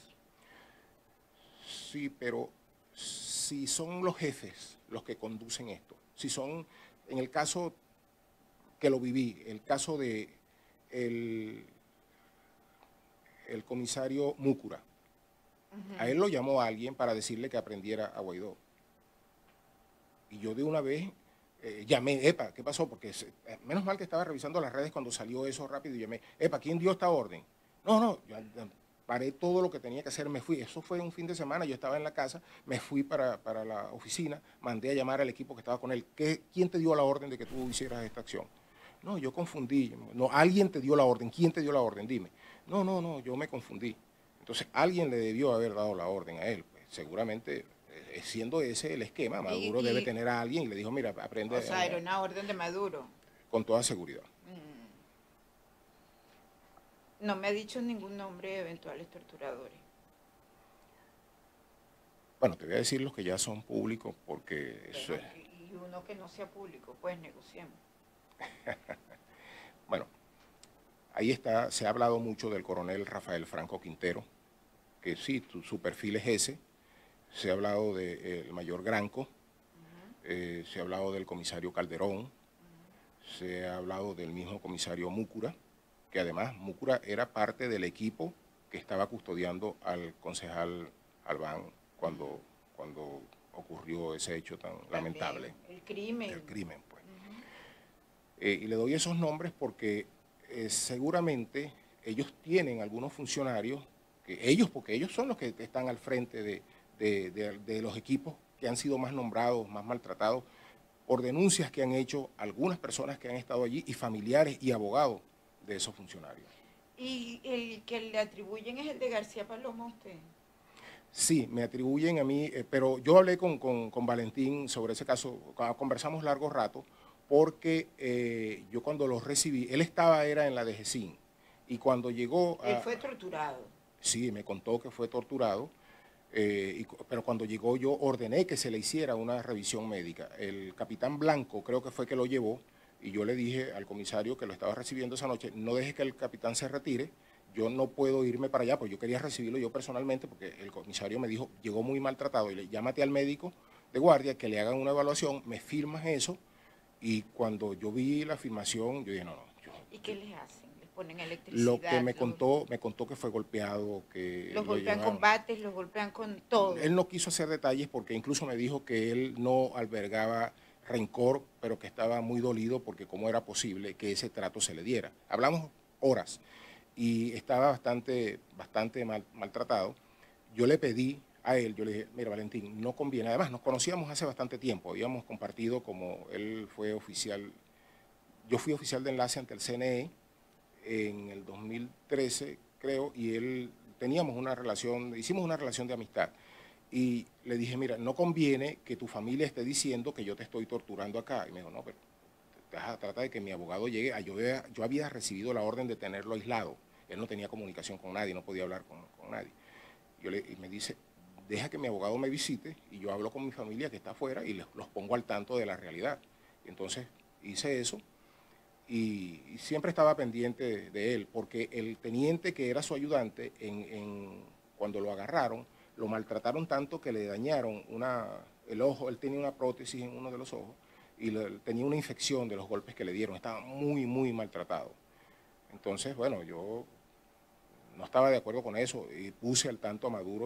Sí, pero si son los jefes los que conducen esto, si son, en el caso que lo viví, el caso de el comisario Múcura, a él lo llamó a alguien para decirle que aprendiera a Guaidó. Y yo de una vez llamé, epa, ¿qué pasó? Porque menos mal que estaba revisando las redes cuando salió eso rápido y llamé, epa, ¿quién dio esta orden? No, yo paré todo lo que tenía que hacer, me fui. Eso fue un fin de semana, yo estaba en la casa, me fui para la oficina, mandé a llamar al equipo que estaba con él. ¿Quién te dio la orden de que tú hicieras esta acción? No, yo confundí. No, alguien te dio la orden. ¿Quién te dio la orden? Dime. No, yo me confundí. Entonces, alguien le debió haber dado la orden a él. Pues, seguramente, siendo ese el esquema, Maduro debe tener a alguien y le dijo, mira, aprende. O sea, era una orden de Maduro. Con toda seguridad. No me ha dicho ningún nombre de eventuales torturadores. Bueno, te voy a decir los que ya son públicos porque eso es... Y uno que no sea público, pues negociemos. Bueno, ahí está, se ha hablado mucho del coronel Rafael Franco Quintero, que sí, su perfil es ese. Se ha hablado del mayor Granco, se ha hablado del comisario Calderón, se ha hablado del mismo comisario Múcura, que además Múcura era parte del equipo que estaba custodiando al concejal Albán cuando ocurrió ese hecho tan lamentable. El crimen. El crimen, pues. Y le doy esos nombres porque seguramente ellos tienen algunos funcionarios, porque ellos son los que están al frente de los equipos que han sido más nombrados, más maltratados, por denuncias que han hecho algunas personas que han estado allí y familiares y abogados de esos funcionarios. ¿Y el que le atribuyen es el de García Paloma a usted? Sí, me atribuyen a mí, pero yo hablé con Valentín sobre ese caso, conversamos largo rato, porque yo cuando lo recibí, él era en la DGCIN, y cuando llegó... Él fue torturado. Sí, me contó que fue torturado, pero cuando llegó yo ordené que se le hiciera una revisión médica. El capitán Blanco creo que fue que lo llevó, y yo le dije al comisario que lo estaba recibiendo esa noche, no deje que el capitán se retire, yo no puedo irme para allá, porque yo quería recibirlo yo personalmente, porque el comisario me dijo, llegó muy maltratado, y le llámate al médico de guardia, que le hagan una evaluación, me firmas eso, y cuando yo vi la filmación, yo dije, no, ¿Y qué les hacen? ¿Les ponen Lo que electricidad? me contó que fue golpeado, que ¿Los lo golpean con llevaron. bates, los golpean con todo? Él no quiso hacer detalles porque incluso me dijo que él no albergaba rencor, pero que estaba muy dolido porque cómo era posible que ese trato se le diera. Hablamos horas y estaba bastante maltratado. Yo le pedí a él, yo le dije, mira Valentín, no conviene. Además, nos conocíamos hace bastante tiempo, habíamos compartido como él fue oficial, yo fui oficial de enlace ante el CNE en el 2013, creo, y él teníamos una relación, hicimos una relación de amistad. Y le dije, mira, no conviene que tu familia esté diciendo que yo te estoy torturando acá. Y me dijo, no, pero trata de que mi abogado llegue. Yo había recibido la orden de tenerlo aislado. Él no tenía comunicación con nadie, no podía hablar con nadie. Y me dice, deja que mi abogado me visite y yo hablo con mi familia que está afuera y los pongo al tanto de la realidad. Y entonces hice eso y siempre estaba pendiente de él, porque el teniente que era su ayudante, cuando lo agarraron, lo maltrataron tanto que le dañaron el ojo. Él tenía una prótesis en uno de los ojos y tenía una infección de los golpes que le dieron, estaba muy maltratado. Entonces, bueno, yo no estaba de acuerdo con eso y puse al tanto a Maduro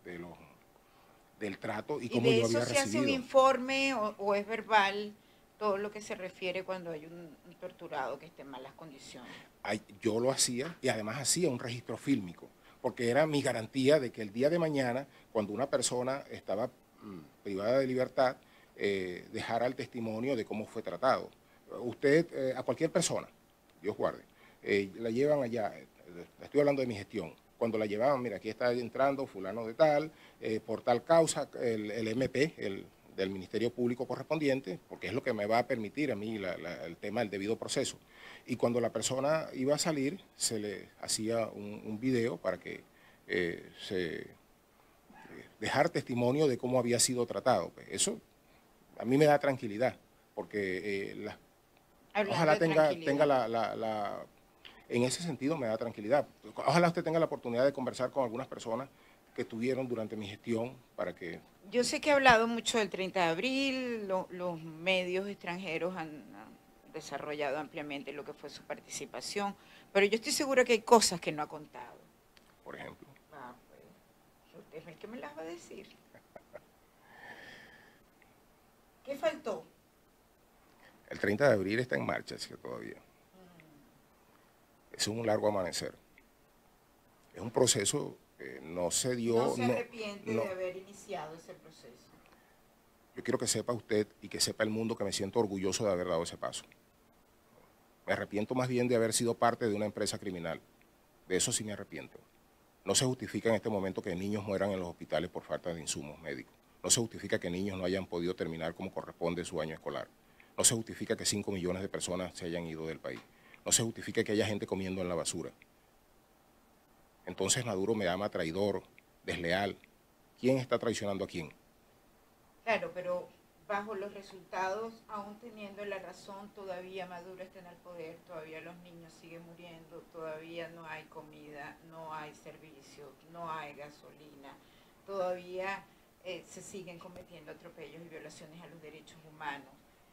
del trato y ¿Y cómo de yo eso había se hace un recibido. informe o es verbal todo lo que se refiere cuando hay un torturado que esté en malas condiciones? Yo lo hacía y además hacía un registro fílmico, porque era mi garantía de que el día de mañana, cuando una persona estaba privada de libertad, dejara el testimonio de cómo fue tratado. Usted, a cualquier persona, Dios guarde, la llevan allá, estoy hablando de mi gestión, cuando la llevaban, mira, aquí está entrando fulano de tal, por tal causa, el MP, del Ministerio Público correspondiente, porque es lo que me va a permitir a mí el tema del debido proceso. Y cuando la persona iba a salir, se le hacía un video para que dejar testimonio de cómo había sido tratado. Pues eso a mí me da tranquilidad, porque ojalá tenga en ese sentido me da tranquilidad. Ojalá usted tenga la oportunidad de conversar con algunas personas que estuvieron durante mi gestión para que... Yo sé que ha hablado mucho del 30 de abril, los medios extranjeros han desarrollado ampliamente lo que fue su participación, pero yo estoy segura que hay cosas que no ha contado. Por ejemplo. Pues, usted es el que me las va a decir. ¿Qué faltó? El 30 de abril está en marcha, así que todavía. Es un largo amanecer. Es un proceso que no se dio... No se arrepiente de haber iniciado ese proceso. Yo quiero que sepa usted y que sepa el mundo que me siento orgulloso de haber dado ese paso. Me arrepiento más bien de haber sido parte de una empresa criminal. De eso sí me arrepiento. No se justifica en este momento que niños mueran en los hospitales por falta de insumos médicos. No se justifica que niños no hayan podido terminar como corresponde su año escolar. No se justifica que 5 millones de personas se hayan ido del país. No se justifica que haya gente comiendo en la basura. Entonces Maduro me llama traidor, desleal. ¿Quién está traicionando a quién? Claro, pero bajo los resultados, aún teniendo la razón, todavía Maduro está en el poder, todavía los niños siguen muriendo, todavía no hay comida, no hay servicios, no hay gasolina, todavía se siguen cometiendo atropellos y violaciones a los derechos humanos.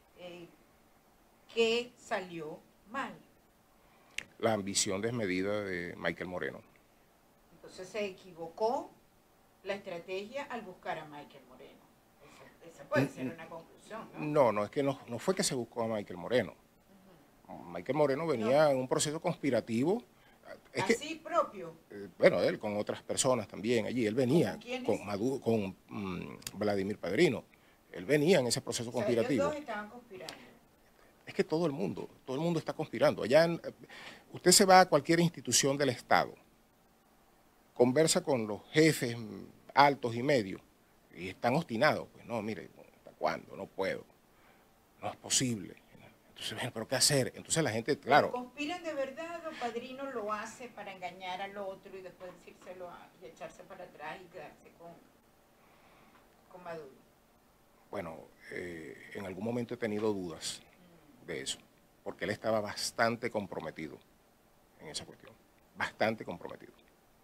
¿Qué salió mal? La ambición desmedida de Michael Moreno. Entonces se equivocó la estrategia al buscar a Michael Moreno. Esa puede ser una conclusión, ¿no? No, es que no fue que se buscó a Michael Moreno. Michael Moreno venía en un proceso conspirativo. ¿Así propio? Bueno, él con otras personas también allí. Él venía con Vladimir Padrino. Él venía en ese proceso conspirativo. Ellos dos estaban conspirando. Es que todo el mundo está conspirando. Usted se va a cualquier institución del Estado, conversa con los jefes altos y medios, y están obstinados. Pues no, mire, ¿hasta cuándo? No puedo. No es posible. Entonces, ¿pero qué hacer? Entonces la gente, claro... ¿Pero conspiran de verdad o Padrino lo hace para engañar al otro y después decírselo y echarse para atrás y quedarse con Maduro? Bueno, en algún momento he tenido dudas de eso, porque él estaba bastante comprometido en esa cuestión, bastante comprometido.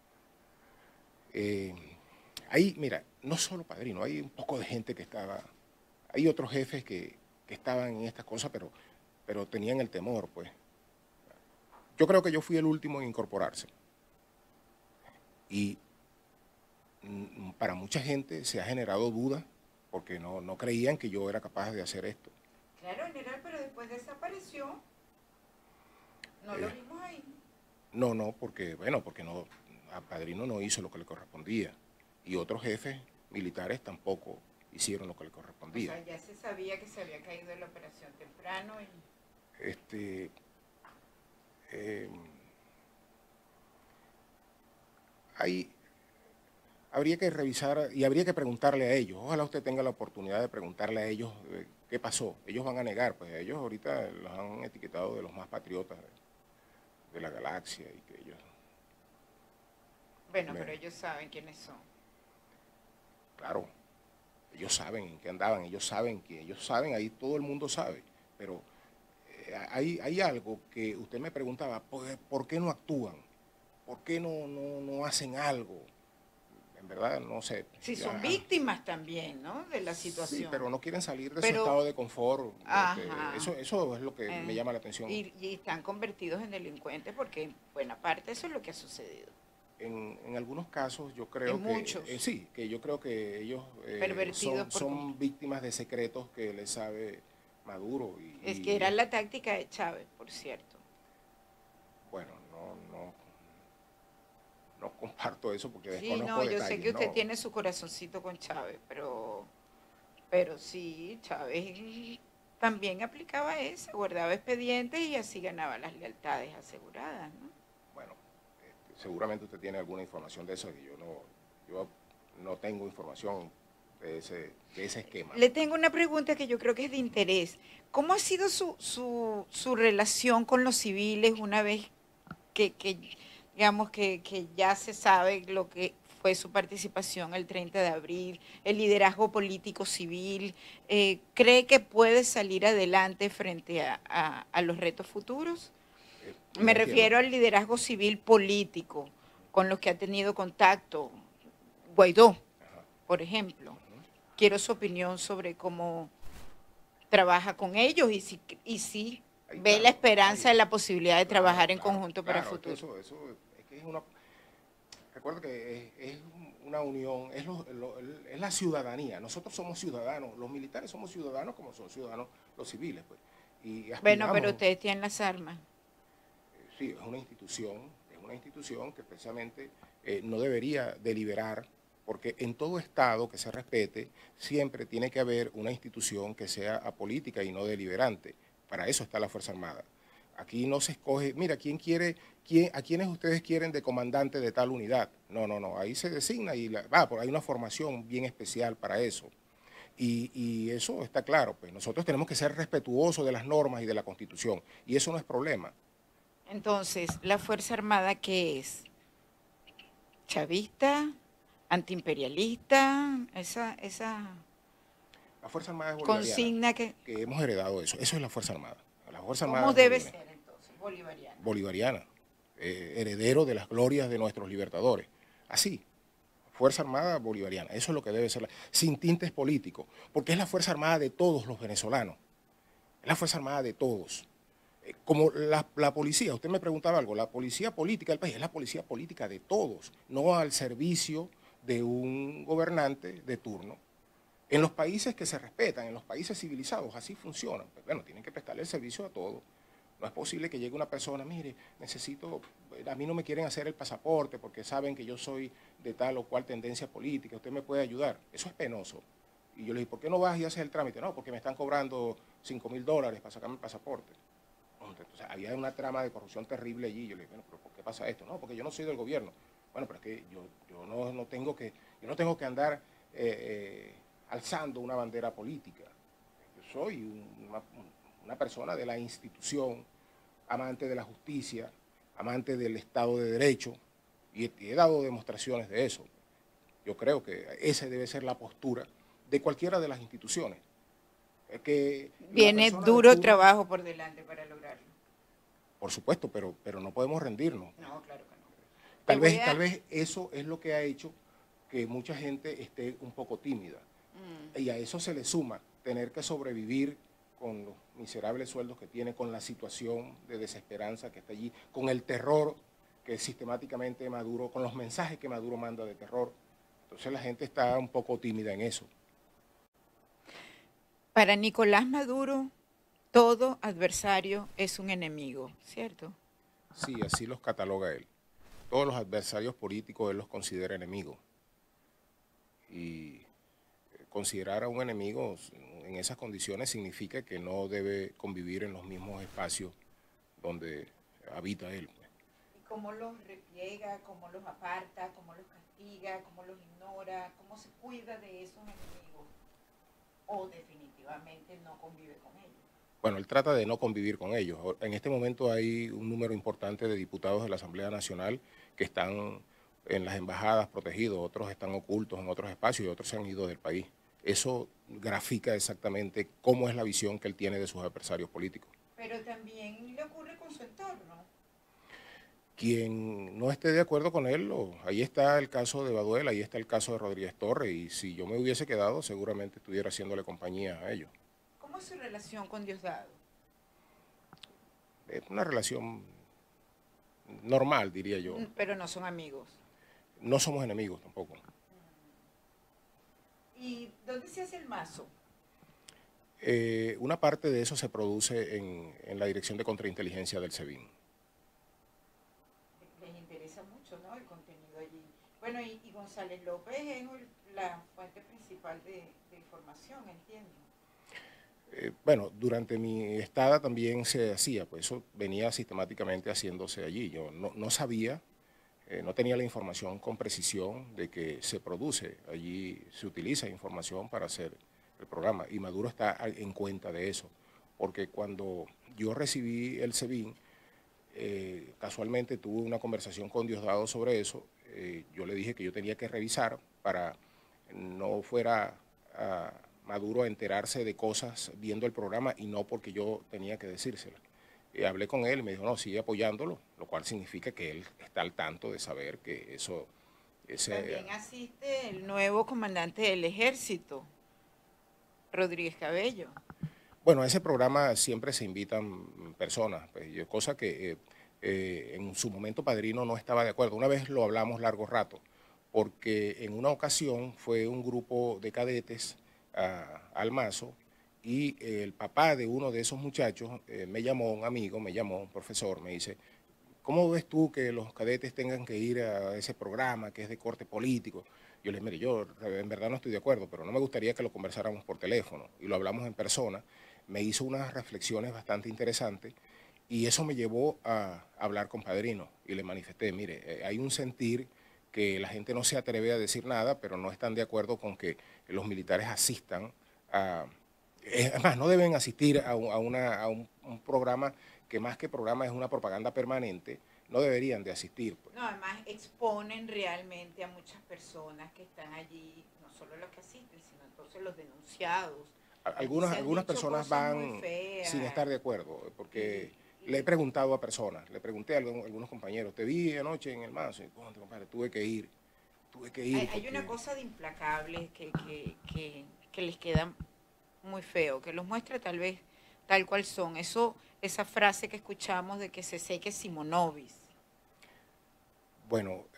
Ahí, mira, no solo Padrino, hay un poco de gente que estaba, hay otros jefes que estaban en estas cosas, pero tenían el temor, pues. Yo creo que yo fui el último en incorporarse. Y para mucha gente se ha generado duda porque no creían que yo era capaz de hacer esto. Claro, general, pero después desapareció. No lo vimos ahí. No, porque no, a Padrino no hizo lo que le correspondía. Y otros jefes militares tampoco hicieron lo que le correspondía. O sea, ya se sabía que se había caído en la operación temprano. Habría que revisar y habría que preguntarle a ellos. Ojalá usted tenga la oportunidad de preguntarle a ellos qué pasó. Ellos van a negar, pues ellos ahorita los han etiquetado de los más patriotas de la galaxia y que ellos... Bueno, pero ellos saben quiénes son. Claro, ellos saben en qué andaban, ellos saben, ahí todo el mundo sabe, pero hay algo que usted me preguntaba, ¿por qué no actúan? ¿Por qué no hacen algo? En verdad, no sé. Sí, son víctimas también, ¿no? De la situación. Sí, pero no quieren salir de su estado de confort. Eso es lo que me llama la atención. Y están convertidos en delincuentes porque en buena parte eso es lo que ha sucedido. En algunos casos yo creo en muchos. Sí, que yo creo que ellos son víctimas de secretos que les sabe Maduro. Es que era la táctica de Chávez, por cierto. Bueno, no comparto eso porque desconozco detalles. Yo sé que usted tiene su corazoncito con Chávez, pero sí, Chávez también aplicaba eso, guardaba expedientes y así ganaba las lealtades aseguradas, ¿no? Bueno, seguramente usted tiene alguna información de eso, que yo no tengo información de ese esquema. Le tengo una pregunta que yo creo que es de interés. ¿Cómo ha sido su relación con los civiles una vez que digamos que ya se sabe lo que fue su participación el 30 de abril, el liderazgo político civil? ¿Cree que puede salir adelante frente a los retos futuros? Me refiero al liderazgo civil político con los que ha tenido contacto, Guaidó, por ejemplo. Quiero su opinión sobre cómo trabaja con ellos y si ve la esperanza de la posibilidad de trabajar en conjunto para el futuro. Eso es que es una... Recuerdo que es una unión, es la ciudadanía. Nosotros somos ciudadanos, los militares somos ciudadanos como son ciudadanos los civiles, pues. Bueno, pero ustedes tienen las armas. Sí, es una institución que precisamente no debería deliberar, porque en todo Estado que se respete siempre tiene que haber una institución que sea apolítica y no deliberante. Para eso está la Fuerza Armada. Aquí no se escoge, mira, ¿a quiénes ustedes quieren de comandante de tal unidad? No, ahí se designa y hay una formación bien especial para eso. Y eso está claro, pues nosotros tenemos que ser respetuosos de las normas y de la Constitución, y eso no es problema. Entonces, ¿la Fuerza Armada qué es? ¿Chavista? ¿Antiimperialista? La Fuerza Armada es bolivariana. Consigna que hemos heredado eso. Eso es la Fuerza Armada. ¿Cómo debe ser entonces? Bolivariana. Bolivariana. Heredero de las glorias de nuestros libertadores. Así. Fuerza Armada bolivariana. Eso es lo que debe ser. Sin tintes políticos. Porque es la Fuerza Armada de todos los venezolanos. Es la Fuerza Armada de todos. Como la policía, usted me preguntaba algo, la policía política del país es la policía política de todos, no al servicio de un gobernante de turno. En los países que se respetan, en los países civilizados, así funcionan. Pues, bueno, tienen que prestarle el servicio a todos. No es posible que llegue una persona, mire, a mí no me quieren hacer el pasaporte porque saben que yo soy de tal o cual tendencia política, usted me puede ayudar. Eso es penoso. Y yo le dije, ¿por qué no vas y haces el trámite? No, porque me están cobrando $5.000 para sacarme el pasaporte. Entonces, había una trama de corrupción terrible allí. Yo le dije, bueno, ¿pero por qué pasa esto? No, porque yo no soy del gobierno. Bueno, pero es que yo no tengo que andar alzando una bandera política. Yo soy una persona de la institución, amante de la justicia, amante del Estado de Derecho, y he dado demostraciones de eso. Yo creo que esa debe ser la postura de cualquiera de las instituciones. Que viene duro trabajo por delante para lograrlo. Por supuesto, pero no podemos rendirnos. No, claro que no. Tal vez eso es lo que ha hecho que mucha gente esté un poco tímida. Y a eso se le suma tener que sobrevivir con los miserables sueldos que tiene, con la situación de desesperanza que está allí, con el terror que sistemáticamente Maduro, con los mensajes que Maduro manda de terror. Entonces la gente está un poco tímida en eso. Para Nicolás Maduro, todo adversario es un enemigo, ¿cierto? Sí, así los cataloga él. Todos los adversarios políticos él los considera enemigos. Y considerar a un enemigo en esas condiciones significa que no debe convivir en los mismos espacios donde habita él. ¿Y cómo los repliega, cómo los aparta, cómo los castiga, cómo los ignora, cómo se cuida de esos enemigos? ¿O definitivamente no convive con ellos? Bueno, él trata de no convivir con ellos. En este momento hay un número importante de diputados de la Asamblea Nacional que están en las embajadas protegidos, otros están ocultos en otros espacios y otros se han ido del país. Eso grafica exactamente cómo es la visión que él tiene de sus adversarios políticos. Pero también le ocurre con su entorno. Quien no esté de acuerdo con él, ahí está el caso de Baduel, ahí está el caso de Rodríguez Torres, y si yo me hubiese quedado, seguramente estuviera haciéndole compañía a ellos. ¿Cómo es su relación con Diosdado? Es una relación normal, diría yo. Pero no son amigos. No somos enemigos tampoco. ¿Y dónde se hace el mazo? Una parte de eso se produce en la Dirección de Contrainteligencia del SEBIN. Les interesa mucho, ¿no?, el contenido allí. Bueno, y González López es la fuente principal de información, entiendo. Bueno, durante mi estada también se hacía, pues eso venía sistemáticamente haciéndose allí. Yo no sabía, no tenía la información con precisión de que se produce, allí se utiliza información para hacer el programa y Maduro está en cuenta de eso, porque cuando yo recibí el SEBIN, casualmente tuve una conversación con Diosdado sobre eso, yo le dije que yo tenía que revisar para no fuera a Maduro a enterarse de cosas viendo el programa y no porque yo tenía que decírselas. Hablé con él y me dijo, no, sigue apoyándolo, lo cual significa que él está al tanto de saber que eso... También asiste el nuevo comandante del ejército, Rodríguez Cabello. Bueno, a ese programa siempre se invitan personas, pues, cosa que en su momento Padrino no estaba de acuerdo. Una vez lo hablamos largo rato, porque en una ocasión fue un grupo de cadetes al mazo y el papá de uno de esos muchachos me llamó, un amigo, me llamó, un profesor, me dice, ¿cómo ves tú que los cadetes tengan que ir a ese programa que es de corte político? Yo le dije, mire, yo en verdad no estoy de acuerdo, pero no me gustaría que lo conversáramos por teléfono y lo hablamos en persona. Me hizo unas reflexiones bastante interesantes y eso me llevó a hablar con Padrino y le manifesté, mire, hay un sentir que la gente no se atreve a decir nada, pero no están de acuerdo con que los militares asistan a... Es más, no deben asistir a un programa que más que programa es una propaganda permanente, no deberían de asistir. Pues. No, además exponen realmente a muchas personas que están allí, no solo los que asisten, sino entonces los denunciados. Algunas personas van sin estar de acuerdo, porque le he preguntado a personas, le pregunté a algunos compañeros, te vi anoche en el mazo, y compadre, tuve que ir. Hay una cosa de implacables que les queda muy feo, que los muestra tal vez tal cual son. Esa frase que escuchamos de que se seque Simonovis. Bueno,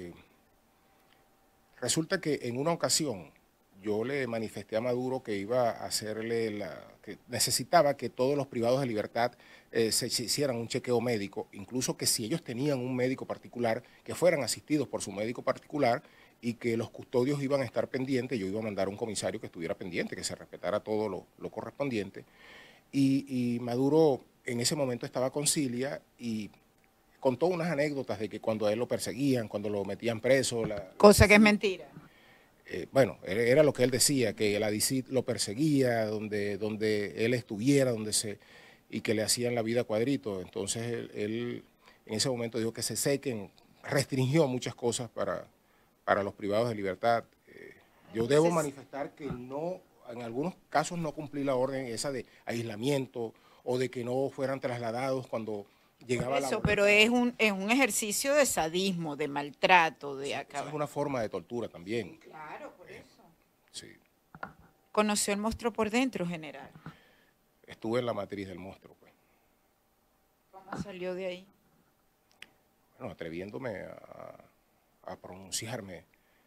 resulta que en una ocasión yo le manifesté a Maduro que iba a hacerle que necesitaba que todos los privados de libertad se hicieran un chequeo médico, incluso que si ellos tenían un médico particular, que fueran asistidos por su médico particular y que los custodios iban a estar pendientes, yo iba a mandar un comisario que estuviera pendiente, que se respetara todo lo correspondiente. Y Maduro en ese momento estaba con Cilia y contó unas anécdotas de que cuando a él lo perseguían, cuando lo metían preso... Cosa que es mentira. Bueno, era lo que él decía, que la DICIT lo perseguía, donde él estuviera, y que le hacían la vida cuadrito. Entonces él en ese momento dijo que se sequen, restringió muchas cosas para los privados de libertad. Yo debo manifestar que no, en algunos casos no cumplí la orden esa de aislamiento o de que no fueran trasladados cuando llegaba eso, pero es un ejercicio de sadismo, de maltrato, de acabar. Eso es una forma de tortura también. Claro, por eso. Sí. ¿Conoció el monstruo por dentro, general? Estuve en la matriz del monstruo, pues. ¿Cómo salió de ahí? Bueno, atreviéndome a pronunciarme,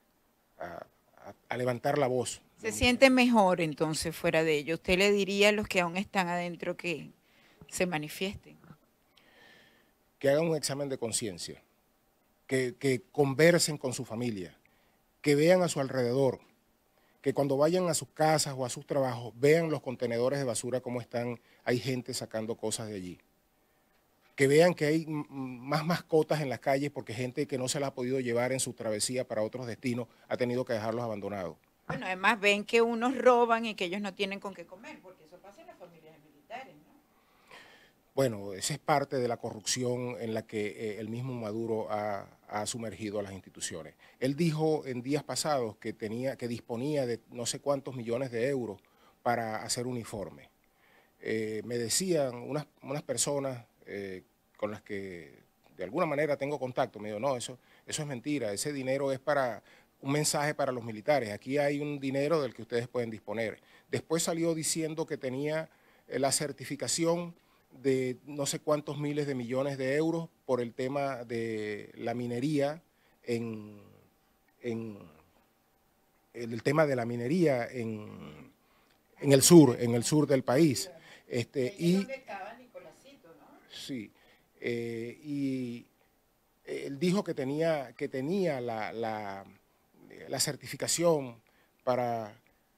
a levantar la voz. ¿Se siente mejor entonces fuera de ello? ¿Usted le diría a los que aún están adentro que se manifiesten? Que hagan un examen de conciencia, que conversen con su familia, que vean a su alrededor, que cuando vayan a sus casas o a sus trabajos vean los contenedores de basura cómo están, hay gente sacando cosas de allí. Que vean que hay más mascotas en las calles porque gente que no se las ha podido llevar en su travesía para otros destinos ha tenido que dejarlos abandonados. Bueno, además ven que unos roban y que ellos no tienen con qué comer, porque eso pasa en las familias militares, ¿no? Bueno, esa es parte de la corrupción en la que el mismo Maduro ha sumergido a las instituciones. Él dijo en días pasados que disponía de no sé cuántos millones de euros para hacer uniformes. Me decían unas personas con las que de alguna manera tengo contacto, me dijo, no, eso es mentira, ese dinero es para un mensaje para los militares, aquí hay un dinero del que ustedes pueden disponer. Después salió diciendo que tenía la certificación de no sé cuántos miles de millones de euros por el tema de la minería en el tema de la minería en el sur del país. Y estaba Nicolásito, ¿no? Sí, y él dijo que tenía la certificación para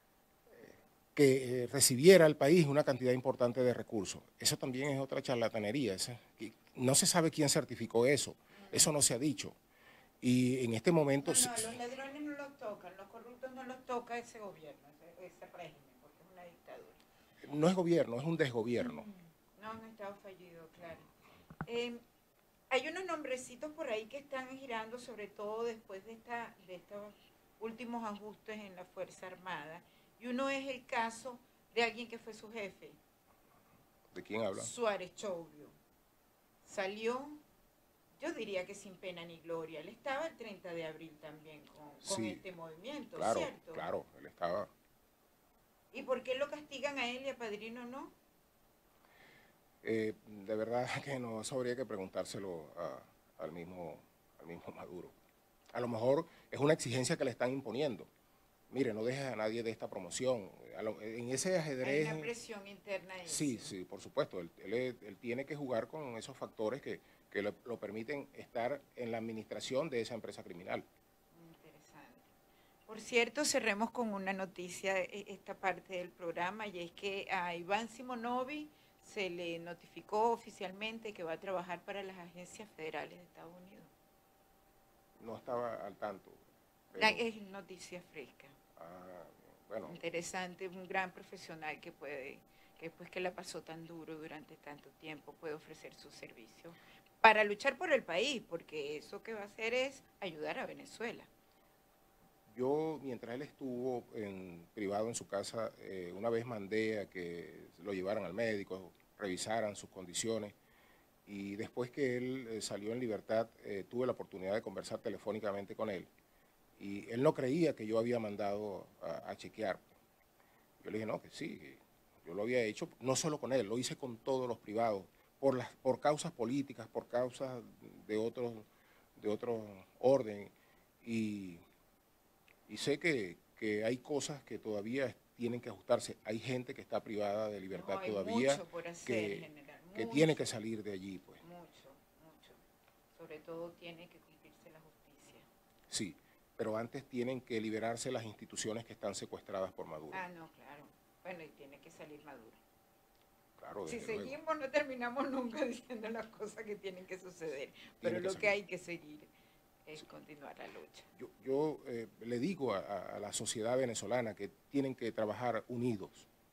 que recibiera el país una cantidad importante de recursos. Eso también es otra charlatanería. No se sabe quién certificó eso. Eso no se ha dicho. Y en este momento... No, los ladrones no los tocan, los corruptos no los toca ese gobierno, ese régimen, porque es una dictadura. No es gobierno, es un desgobierno. No, un estado fallido, claro. Hay unos nombrecitos por ahí que están girando, sobre todo después de estos últimos ajustes en la Fuerza Armada. Y uno es el caso de alguien que fue su jefe. ¿De quién habla? Suárez Choubio. Salió, yo diría que sin pena ni gloria. Él estaba el 30 de abril también con sí, este movimiento, claro, ¿cierto? Claro, él estaba. ¿Y por qué lo castigan a él y a Padrino no? De verdad que no, eso habría que preguntárselo al mismo Maduro. A lo mejor es una exigencia que le están imponiendo. Mire, no dejes a nadie de esta promoción. En ese ajedrez... Hay una presión interna ahí. Sí, sí, por supuesto. Él tiene que jugar con esos factores que lo permiten estar en la administración de esa empresa criminal. Interesante. Por cierto, cerremos con una noticia, esta parte del programa, y es que a Iván Simonovi se le notificó oficialmente que va a trabajar para las agencias federales de Estados Unidos. No estaba al tanto. Pero... es noticia fresca. Bueno. Interesante, un gran profesional que después que la pasó tan duro durante tanto tiempo, puede ofrecer su servicio para luchar por el país, porque eso que va a hacer es ayudar a Venezuela. Yo, mientras él estuvo privado en su casa, una vez mandé a que lo llevaran al médico, revisaran sus condiciones, y después que él salió en libertad, tuve la oportunidad de conversar telefónicamente con él, y él no creía que yo había mandado a chequear. Yo le dije, no, que sí, que yo lo había hecho, no solo con él, lo hice con todos los privados, por causas políticas, por causas de otro orden, y sé que hay cosas que todavía tienen que ajustarse. Hay gente que está privada de libertad todavía, mucho por hacer, que tiene que salir de allí, pues. Mucho. Sobre todo tiene que cumplirse la justicia. Sí, pero antes tienen que liberarse las instituciones que están secuestradas por Maduro. No, claro. Bueno, y tiene que salir Maduro. Claro, si seguimos no terminamos nunca diciendo las cosas que tienen que suceder, pero lo que hay que seguir es continuar la lucha. Yo le digo a la sociedad venezolana que tienen que trabajar unidos,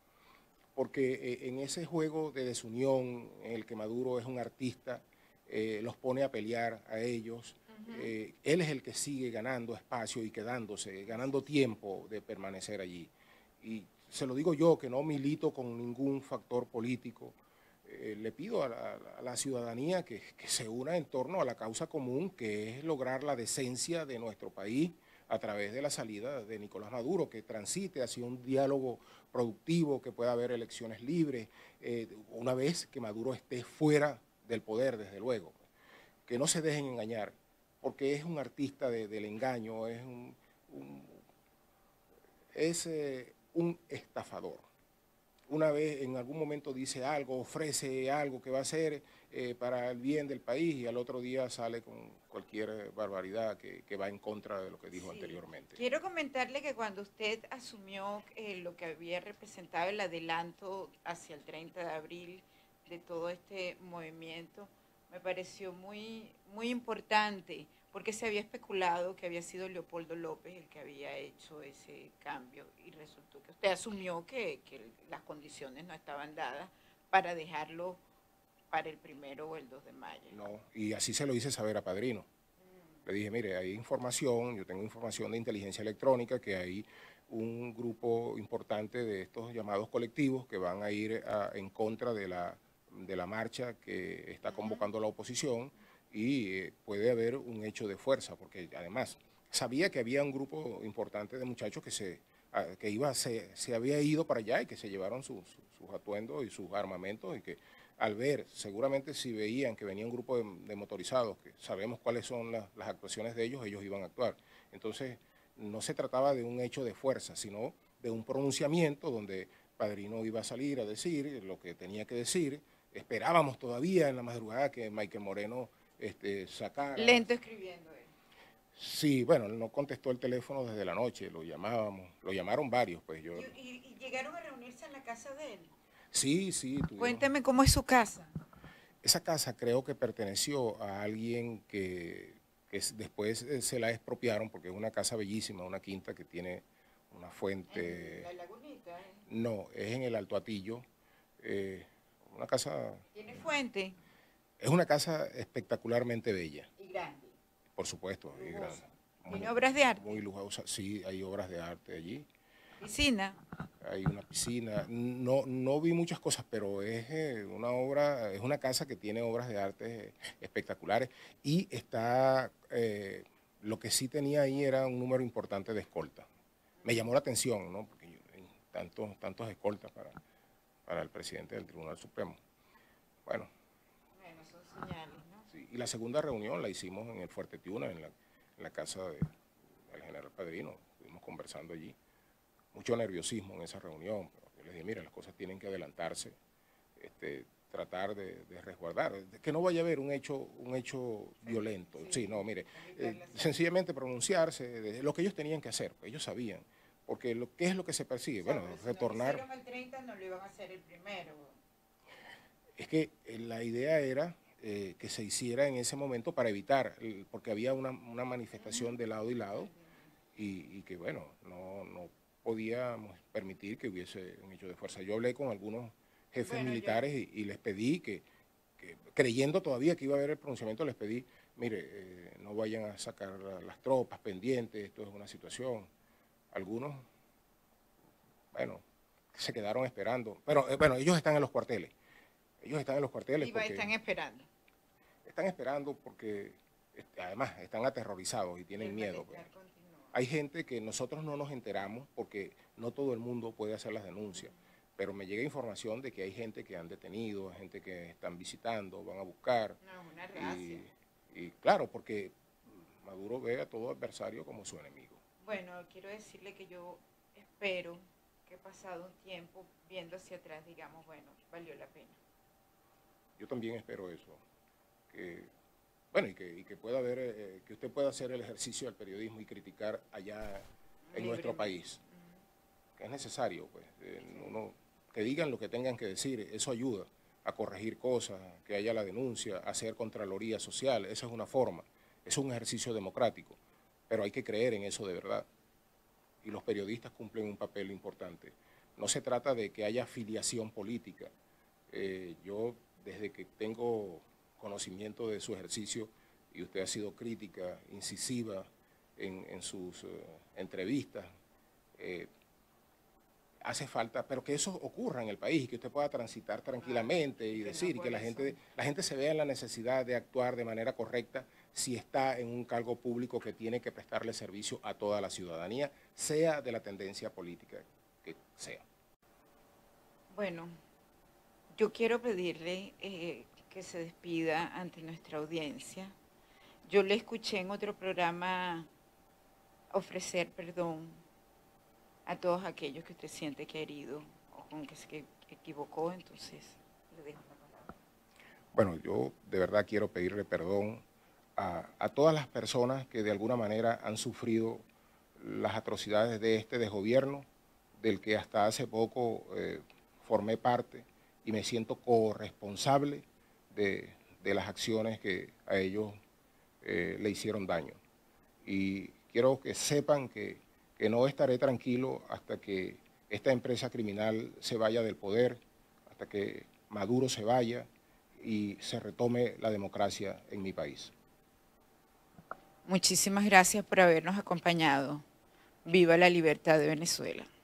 porque en ese juego de desunión en el que Maduro es un artista, los pone a pelear a ellos. Él es el que sigue ganando espacio y ganando tiempo de permanecer allí. Y se lo digo yo, que no milito con ningún factor político. Le pido a la ciudadanía que se una en torno a la causa común, que es lograr la decencia de nuestro país a través de la salida de Nicolás Maduro, que transite hacia un diálogo productivo, que pueda haber elecciones libres, una vez que Maduro esté fuera del poder, desde luego. Que no se dejen engañar, porque es un artista del engaño, es un estafador. Una vez en algún momento dice algo, ofrece algo que va a hacer para el bien del país y al otro día sale con cualquier barbaridad que va en contra de lo que dijo anteriormente. Quiero comentarle que cuando usted asumió lo que había representado el adelanto hacia el 30 de abril de todo este movimiento, me pareció muy, muy importante, porque se había especulado que había sido Leopoldo López el que había hecho ese cambio y resultó que usted asumió que las condiciones no estaban dadas para dejarlo para el 1 o el 2 de mayo. No, y así se lo hice saber a Padrino. Le dije, mire, hay información, yo tengo información de inteligencia electrónica, que hay un grupo importante de estos llamados colectivos que van a ir en contra de la marcha que está convocando la oposición y puede haber un hecho de fuerza, porque además sabía que había un grupo importante de muchachos que se había ido para allá y que se llevaron sus atuendos y sus armamentos y que al ver, seguramente si veían que venía un grupo de motorizados, que sabemos cuáles son las actuaciones de ellos iban a actuar. Entonces, no se trataba de un hecho de fuerza, sino de un pronunciamiento donde Padrino iba a salir a decir lo que tenía que decir. Esperábamos todavía en la madrugada que Michael Moreno sacara... Lento escribiendo él. Sí, bueno, él no contestó el teléfono desde la noche, lo llamaron varios, pues yo... ¿Y llegaron a reunirse en la casa de él? Sí. Cuénteme cómo es su casa. Esa casa creo que perteneció a alguien que después se la expropiaron, porque es una casa bellísima, una quinta que tiene una fuente... ¿En la Lagunita? No, es en el Alto Atillo, una casa... ¿Tiene fuente? Es una casa espectacularmente bella. ¿Y grande? Por supuesto, y grande. ¿Tiene obras de arte? Muy lujosa, sí, hay obras de arte allí. ¿Piscina? Hay una piscina, no vi muchas cosas, pero es es una casa que tiene obras de arte espectaculares y lo que sí tenía ahí era un número importante de escolta. Me llamó la atención, ¿no? Porque tantos escoltas para el presidente del Tribunal Supremo. Bueno, son señales, ¿no? Sí, y la segunda reunión la hicimos en el Fuerte Tiuna, en la casa del general Padrino, estuvimos conversando allí. Mucho nerviosismo en esa reunión, pero yo les dije, mira, las cosas tienen que adelantarse, tratar de resguardar, que no vaya a haber un hecho violento. Sí, no, mire, sencillamente pronunciarse de lo que ellos tenían que hacer, pues ellos sabían, porque ¿qué es lo que se persigue? Bueno, retornar... Si no el 30, no lo iban a hacer el 1. Es que la idea era que se hiciera en ese momento para evitar, porque había una manifestación de lado y lado, y que bueno, no podíamos permitir que hubiese un hecho de fuerza. Yo hablé con algunos jefes militares y les pedí que, creyendo todavía que iba a haber el pronunciamiento, les pedí, mire, no vayan a sacar las tropas pendientes, esto es una situación. Algunos, bueno, se quedaron esperando. Pero bueno, ellos están en los cuarteles. Ellos están en los cuarteles. ¿Y están esperando? Están esperando porque además están aterrorizados y tienen miedo. Pues. Hay gente que nosotros no nos enteramos porque no todo el mundo puede hacer las denuncias, pero me llega información de que hay gente que han detenido, gente que están visitando, van a buscar. No, una gracia. Y claro, porque Maduro ve a todo adversario como su enemigo. Bueno, quiero decirle que yo espero que pasado un tiempo, viendo hacia atrás, digamos, bueno, valió la pena. Yo también espero eso, bueno, y que pueda haber, que usted pueda hacer el ejercicio del periodismo y criticar allá en nuestro país, que es necesario, pues, que digan lo que tengan que decir, eso ayuda a corregir cosas, que haya la denuncia, hacer contraloría social, esa es una forma, es un ejercicio democrático, pero hay que creer en eso de verdad, y los periodistas cumplen un papel importante. No se trata de que haya afiliación política, yo desde que tengo conocimiento de su ejercicio, y usted ha sido crítica, incisiva en sus entrevistas, hace falta, pero que eso ocurra en el país, y que usted pueda transitar tranquilamente y decir, y que la gente se vea en la necesidad de actuar de manera correcta si está en un cargo público que tiene que prestarle servicio a toda la ciudadanía, sea de la tendencia política que sea. Bueno, yo quiero pedirle que se despida ante nuestra audiencia. Yo le escuché en otro programa ofrecer perdón a todos aquellos que usted siente que ha herido o con que se equivocó, entonces le dejo la palabra. Bueno, yo de verdad quiero pedirle perdón a todas las personas que de alguna manera han sufrido las atrocidades de este desgobierno, del que hasta hace poco formé parte y me siento corresponsable de las acciones que a ellos le hicieron daño. Y quiero que sepan que no estaré tranquilo hasta que esta empresa criminal se vaya del poder, hasta que Maduro se vaya y se retome la democracia en mi país. Muchísimas gracias por habernos acompañado. Viva la libertad de Venezuela.